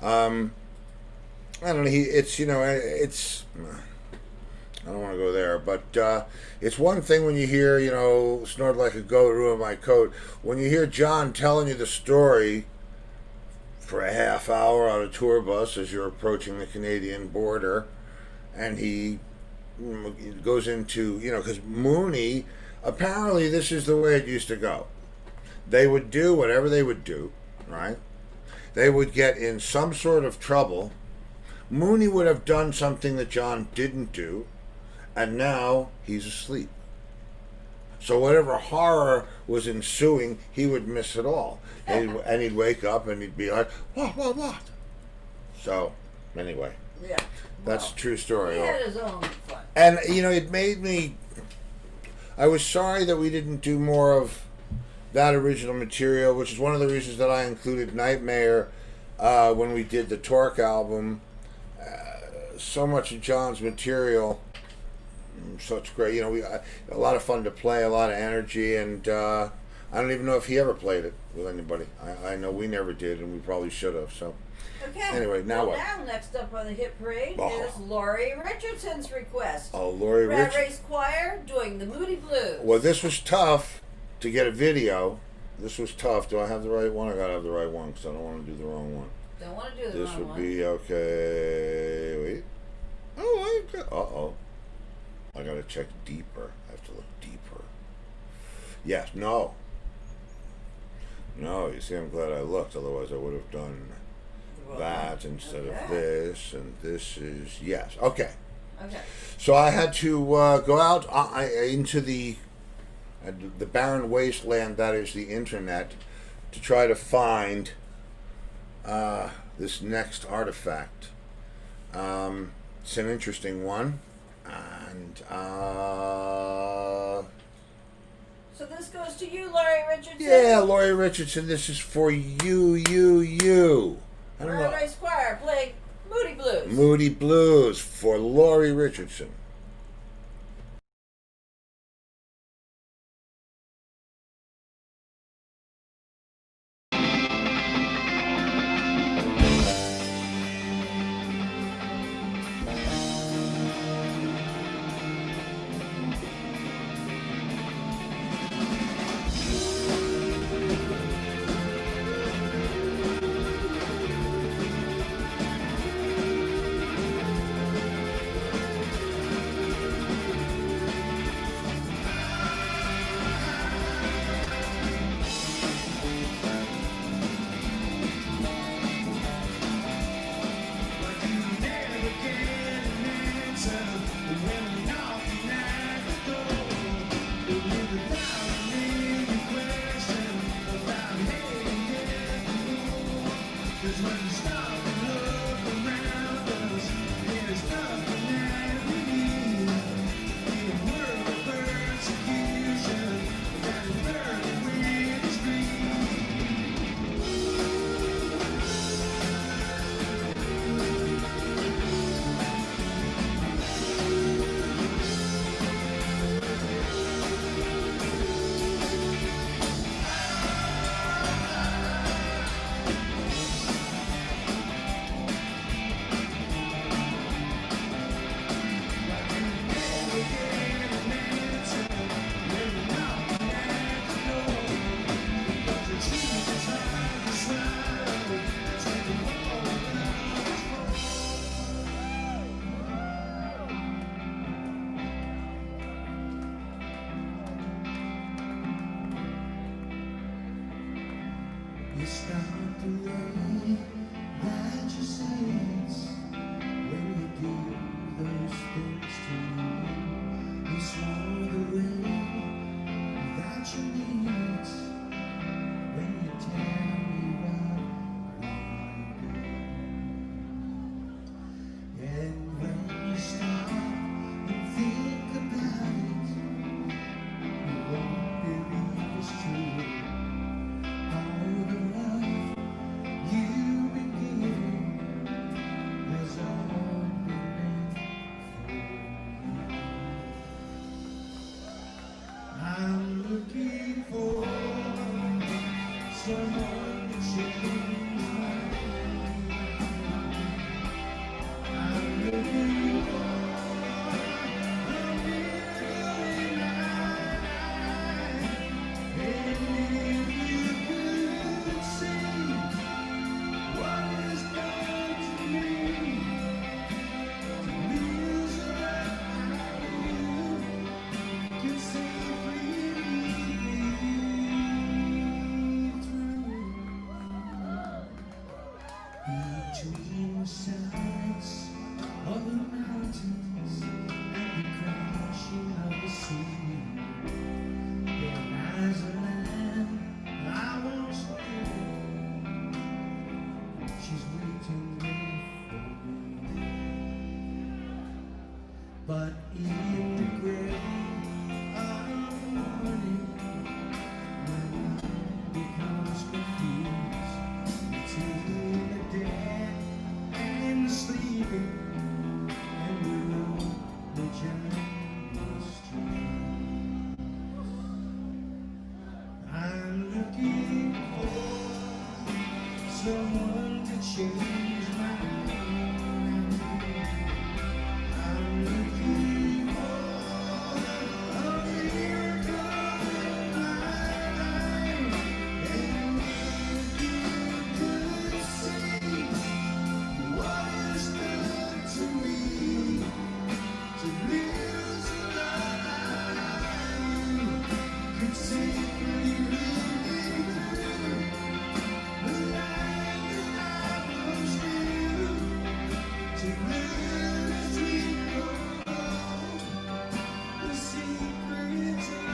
I don't know. It's. I don't want to go there, but it's one thing when you hear, snored like a goat, ruined my coat. When you hear John telling you the story for a half hour on a tour bus as you're approaching the Canadian border, and he goes into, because Mooney, apparently this is the way it used to go. They would do whatever they would do, right? They would get in some sort of trouble Mooney would have done something that John didn't do, and now he's asleep. So whatever horror was ensuing, he would miss it all. And he'd wake up and he'd be like, what? So, anyway.
Yeah.
That's a true story.
He had his own fun.
And, it made me... I was sorry that we didn't do more of that original material, which is one of the reasons that I included Nightmare when we did the Torque album. So much of John's material, such great, a lot of fun to play, a lot of energy, and I don't even know if he ever played it with anybody. I know we never did, and we probably should have. So,
Okay.
Anyway, now what?
Now, next up on the hit parade is Laurie Richardson's request.
Oh, Laurie
Rat Race Choir doing the Moody Blues.
Well, this was tough to get a video. This was tough. Do I have the right one? I gotta have the right one because I don't want to do the wrong one.
Don't want to do the
This
wrong
would be okay. Wait. Oh, I gotta check deeper. I have to look deeper. Yes. No. You see, I'm glad I looked. Otherwise, I would have done that instead of this. And this is yes. Okay.
Okay.
So I had to go out into the barren wasteland that is the internet to try to find this next artifact. It's an interesting one, and
so this goes to you, Laurie Richardson.
yeah, Laurie Richardson. This is for you. I don't know.
Rat Race Choir playing Moody Blues.
Moody Blues for Laurie Richardson.
It's not the way that you say it when you do those things to me. It's more the way that you mean it when you tell me what I do. And when you stop and think about it, you won't believe it's true.
of the mountains and the crashing of the sea. There lies a land I once knew. She's waiting there for me. But in the gray of morning, when one becomes confused between the dead and the sleeping, and we roam the jungle street. I'm looking for someone to change my mind. I'm looking for a miracle in my life. And if you could see what is done to me, to lose a life, could safely really through the life that I was due, to learn as we go, the secrets of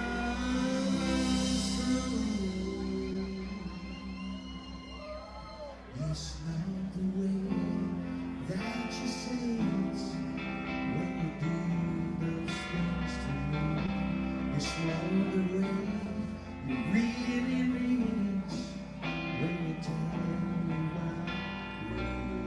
it's not the way that you say it when you do those things to me. It's not the way you really mean it when you tell me what you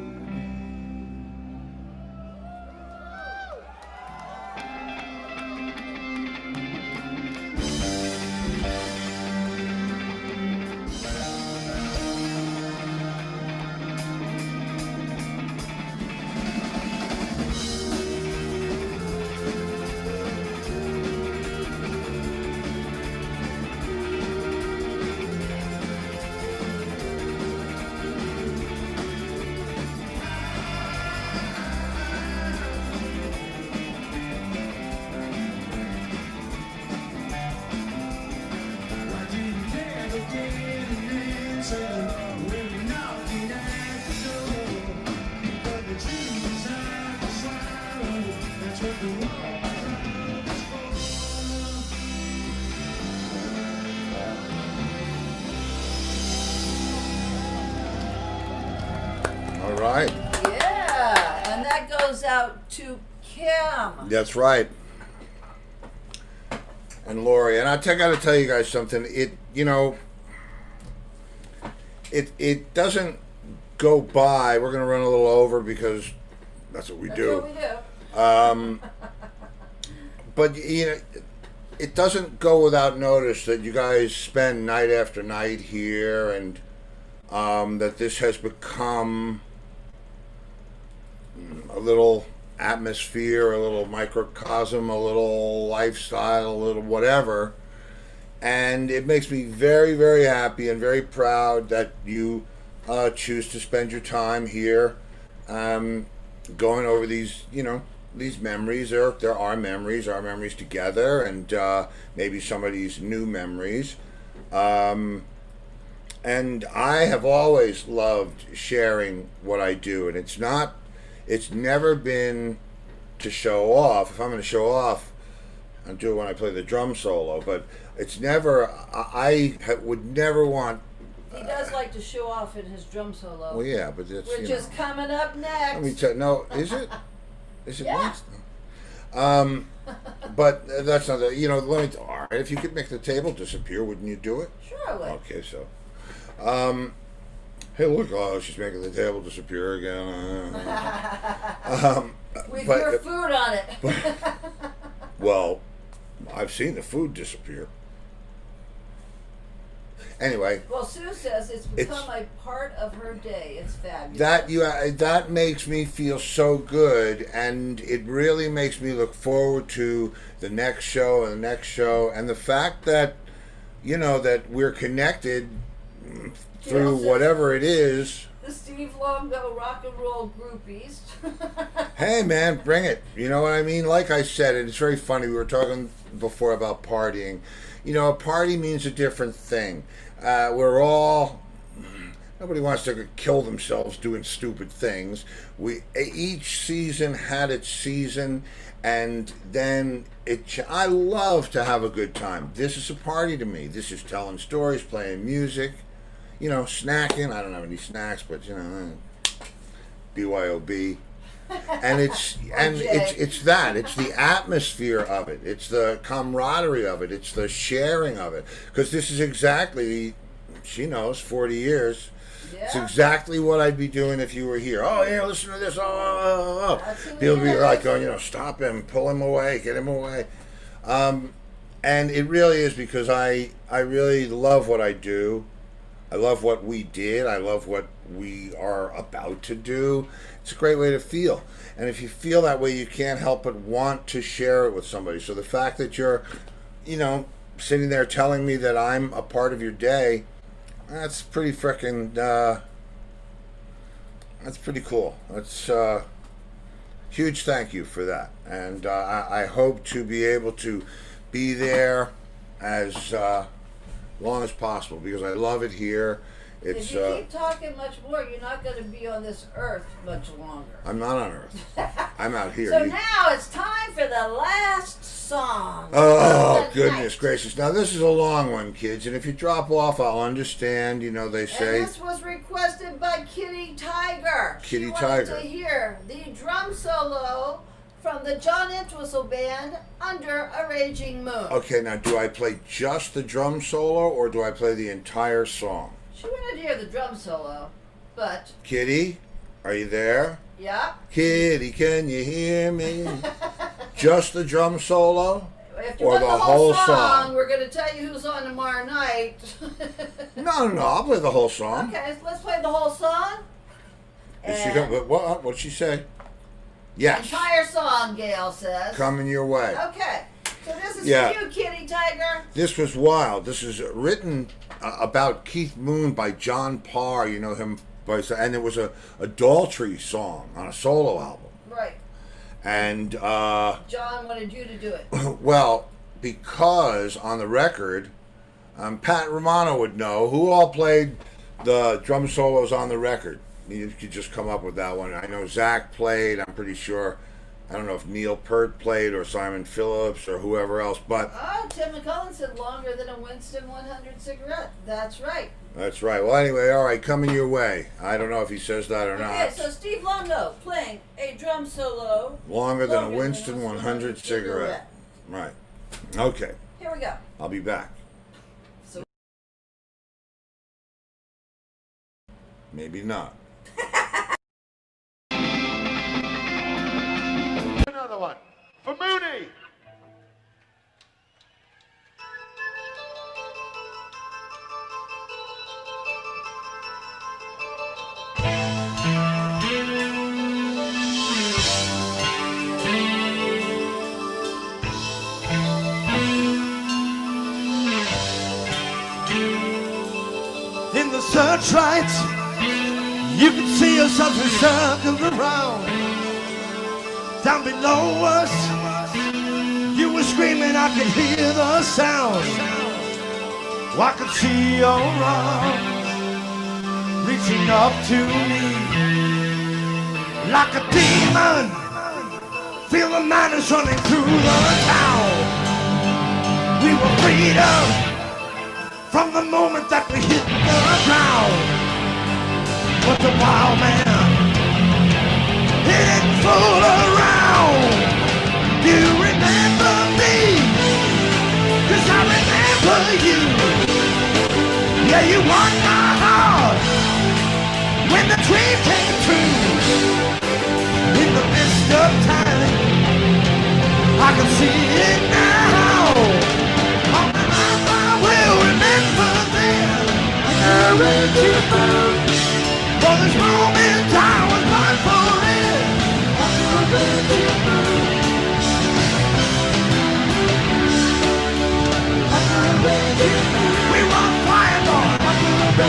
Why do you never get an answer when you're knocking at the door? But the dreams are the sorrow, that's what the world is for.
All right.
Yeah, and that goes out to Kim.
That's right. And Lori, and I got to tell you guys something. It doesn't go by. We're going to run a little over because that's what we
That's
do.
what we do.
But it doesn't go without notice that you guys spend night after night here, and that this has become a little atmosphere, a little microcosm, a little lifestyle, a little whatever. And it makes me very, very happy and very proud that you choose to spend your time here, going over these, these memories. There are memories, our memories together, and maybe some of these new memories. And I have always loved sharing what I do, and it's never been to show off. If I'm going to show off, I'll do it when I play the drum solo, but it's never, would never want.
He does like to show off in his drum solo.
Well, yeah, but it's,
We're just coming up next.
let me tell you, no, is it? Is it
Yeah.
next? But that's not the, let me, all right, if you could make the table disappear, wouldn't you do it?
Sure I would.
Okay, so, hey, look, oh, she's making the table disappear again.
With
but-
your food on it.
Well, I've seen the food disappear. Anyway,
Well, Sue says it's become a part of her day. It's fabulous.
that makes me feel so good, and it really makes me look forward to the next show and the next show, and the fact that that we're connected through
says-
whatever it is.
The Steve Luongo rock and roll groupies.
Hey man, bring it. You know what I mean? Like I said, it's very funny. We were talking before about partying. A party means a different thing. We're all Nobody wants to kill themselves doing stupid things. Each season had its season, and then I love to have a good time. This is a party to me. This is telling stories, playing music, snacking. I don't have any snacks, but BYOB. And it's that. It's the atmosphere of it. It's the camaraderie of it. It's the sharing of it. Because this is exactly, she knows, 40 years. Yeah. It's exactly what I'd be doing if you were here. Oh, yeah, listen to this. Oh. People be like, stop him, pull him away, get him away. And it really is because I really love what I do. I love what we did. I love what we are about to do. It's a great way to feel. And if you feel that way, you can't help but want to share it with somebody. So the fact that you're, sitting there telling me that I'm a part of your day, that's pretty frickin', that's pretty cool. That's huge thank you for that. And I hope to be able to be there as long as possible because I love it here. If
you keep talking much more, you're not going to be on this earth much longer.
I'm not on earth. I'm out here.
So now it's time for the last song.
Oh, goodness gracious. Now, this is a long one, kids, and if you drop off, I'll understand. They say...
And this was requested by Kitty Tiger.
Kitty
she
Tiger.
wanted to hear the drum solo from the John Entwistle Band, Under a Raging Moon.
Okay, now, do I play just the drum solo, or do I play the entire song?
She wanted to hear the drum solo, but...
Kitty, are you there?
Yeah.
Kitty, can you hear me? Just the drum solo?
If you
or
want
the whole song?
We're going to tell you who's on tomorrow night.
No, I'll play the whole song.
Okay, so let's play the whole song.
Is she what'd she say? Yes.
Entire song, Gail says.
Coming your way.
Okay. So this is for you, Kitty Tiger.
This was wild. This is written about Keith Moon by John Parr. You know him, and it was a Daltrey song on a solo album.
Right.
And
John wanted you to do it.
Well, because on the record, Pat Romano would know who all played the drum solos on the record. You could just come up with that one. I know Zach played. I'm pretty sure. I don't know if Neil Peart played or Simon Phillips or whoever else, but...
Tim McCullen said longer than a Winston 100 cigarette. That's right.
That's right. Well, anyway, all right, coming your way. I don't know if he says that or not.
Okay, so Steve Luongo playing a drum solo...
Longer than a Winston 100 cigarette. Right. Okay.
Here we go.
I'll be back.
So
maybe not.
Another one for Mooney.
In the searchlight, you can see us as we circle around. Down below us, you were screaming, I could hear the sound. I could see your arms reaching up to me. Like a demon, feel the madness running through the town. We were freedom from the moment that we hit the ground. But the wild man, he didn't fool around. You remember me, 'cause I remember you. Yeah, you won my heart when the dream came true. In the midst of time, I can see it now. All my life I will remember them. For this moment I was born for it. We were fire, boy.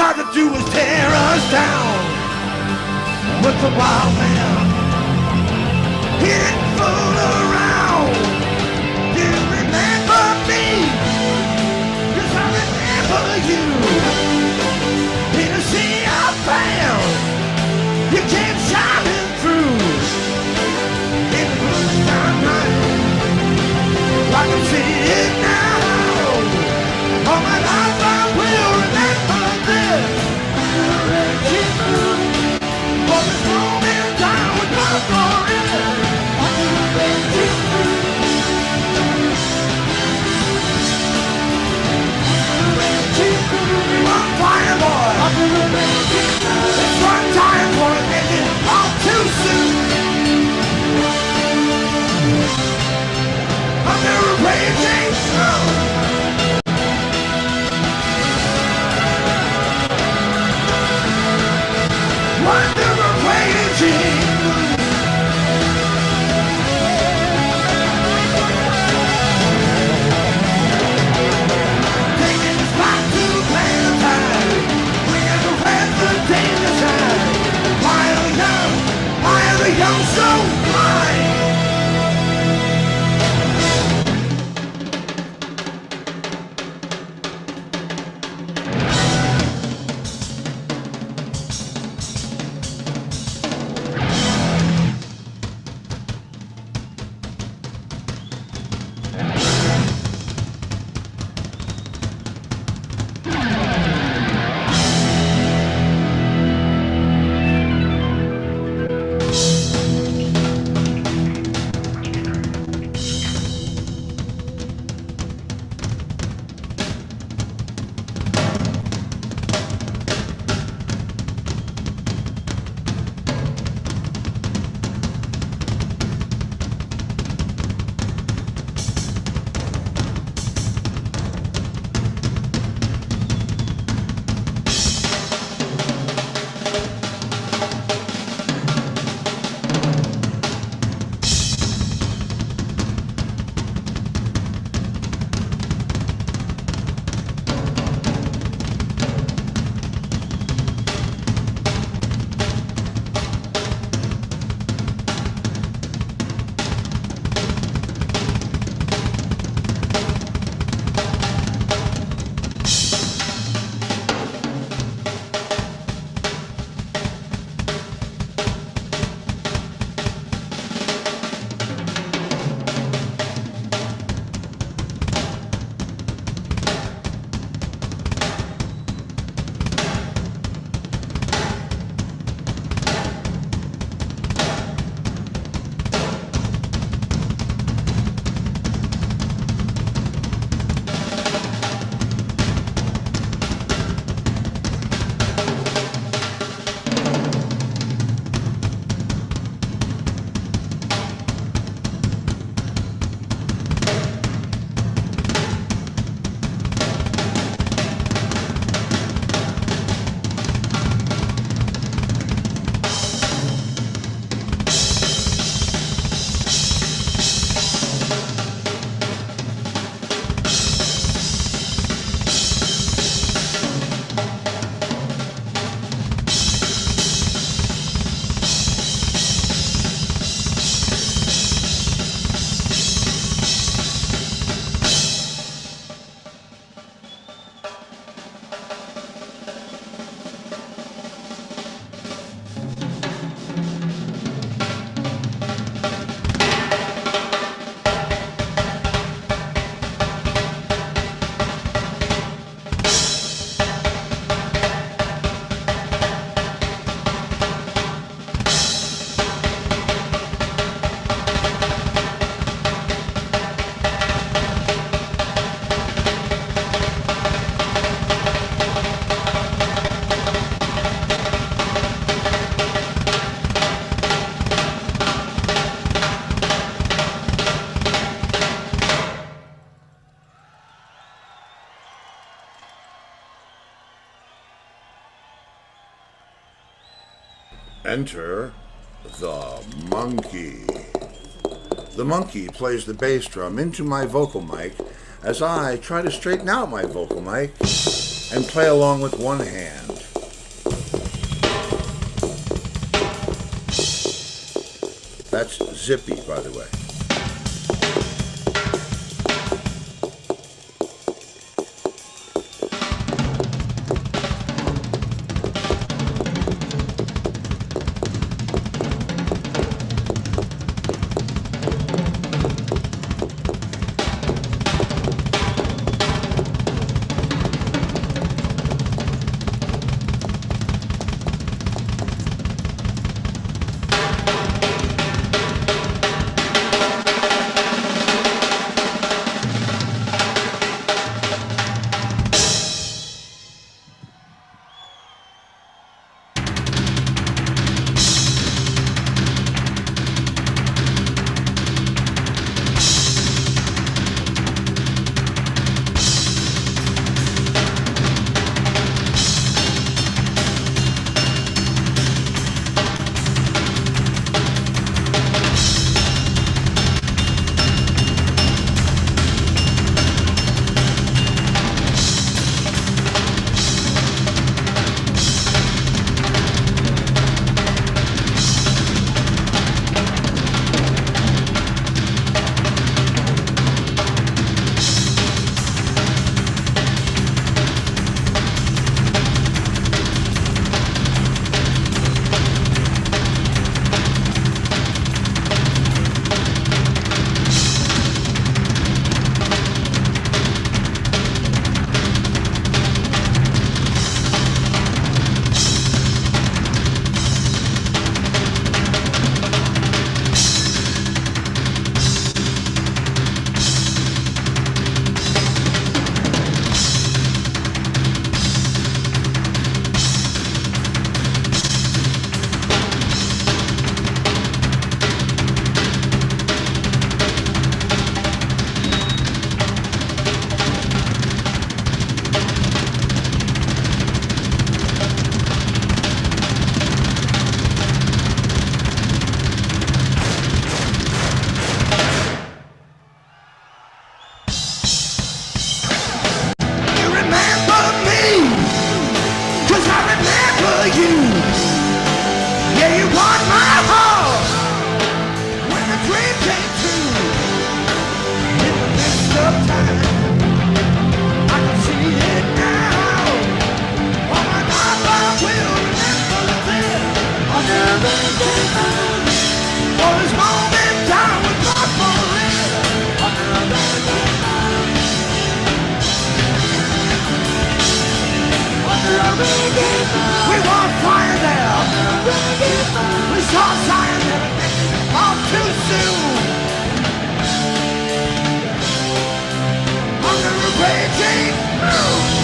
tried to do was tear us down with the wild man. He didn't fool around. You remember me, 'cause I remember you. In a sea of pain, you came shining through. In the moonshine night, I can see it now. All my life I will remember this. For this moment I would not forget. One fire boy. It's one time for an ending all too soon. Under a raging sun. Under a raging. Taking us back to the plan of time. We never had the danger time. Why are the young so blind?
Enter the monkey. The monkey plays the bass drum into my vocal mic as I try to straighten out my vocal mic and play along with one hand. That's Zippy, by the way.
We want fire there. We saw signs of it all too soon. Under a raging moon.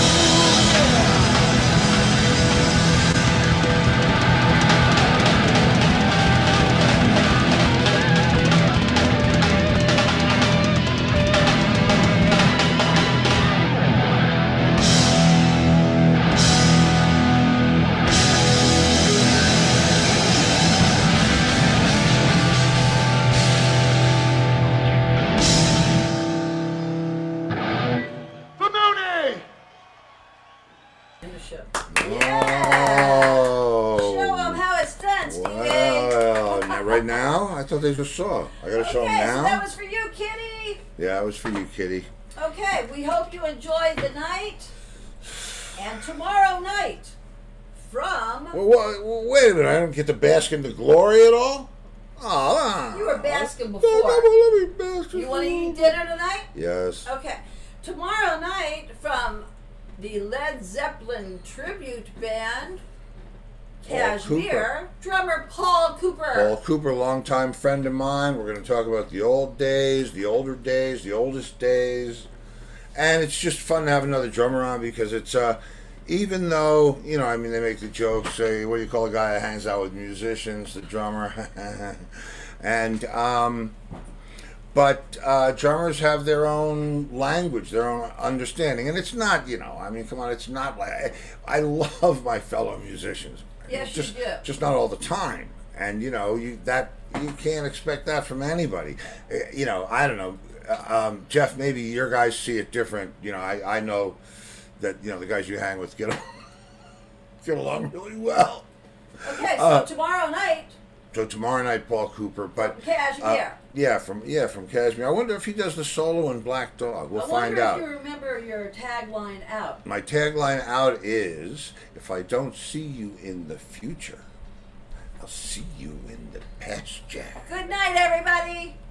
Right now? I thought they just saw. I gotta show them now?
So that was for you, Kitty.
Yeah, that was for you, Kitty.
Okay, we hope you enjoyed the night. And tomorrow night, from...
Well, wait a minute, I didn't get to bask in the glory at all? Oh,
you were basking before.
Let me bask.
You want to eat dinner tonight?
Yes.
Okay. Tomorrow night, from the Led Zeppelin tribute band... Kashmir, drummer Paul Cooper.
Paul Cooper, longtime friend of mine. We're going to talk about the old days, the older days, the oldest days. And it's just fun to have another drummer on because it's, even though, you know, I mean, they make the joke, say, what do you call a guy that hangs out with musicians, the drummer? And, but drummers have their own language, their own understanding. And it's not, you know, I mean, come on, it's not like, I love my fellow musicians.
Yes,
just,
you do.
Just not all the time. And, you know, you can't expect that from anybody. You know, I don't know. Jeff, maybe your guys see it different. You know, I know that, you know, the guys you hang with get along really well.
Okay, so tomorrow night,
So tomorrow night, Paul Cooper, but
Cashmere.
from Cashmere. I wonder if he does the solo in Black Dog. We'll find
I
out.
wonder if you remember your tagline out.
My tagline out is, if I don't see you in the future, I'll see you in the past, Jack.
Good night, everybody.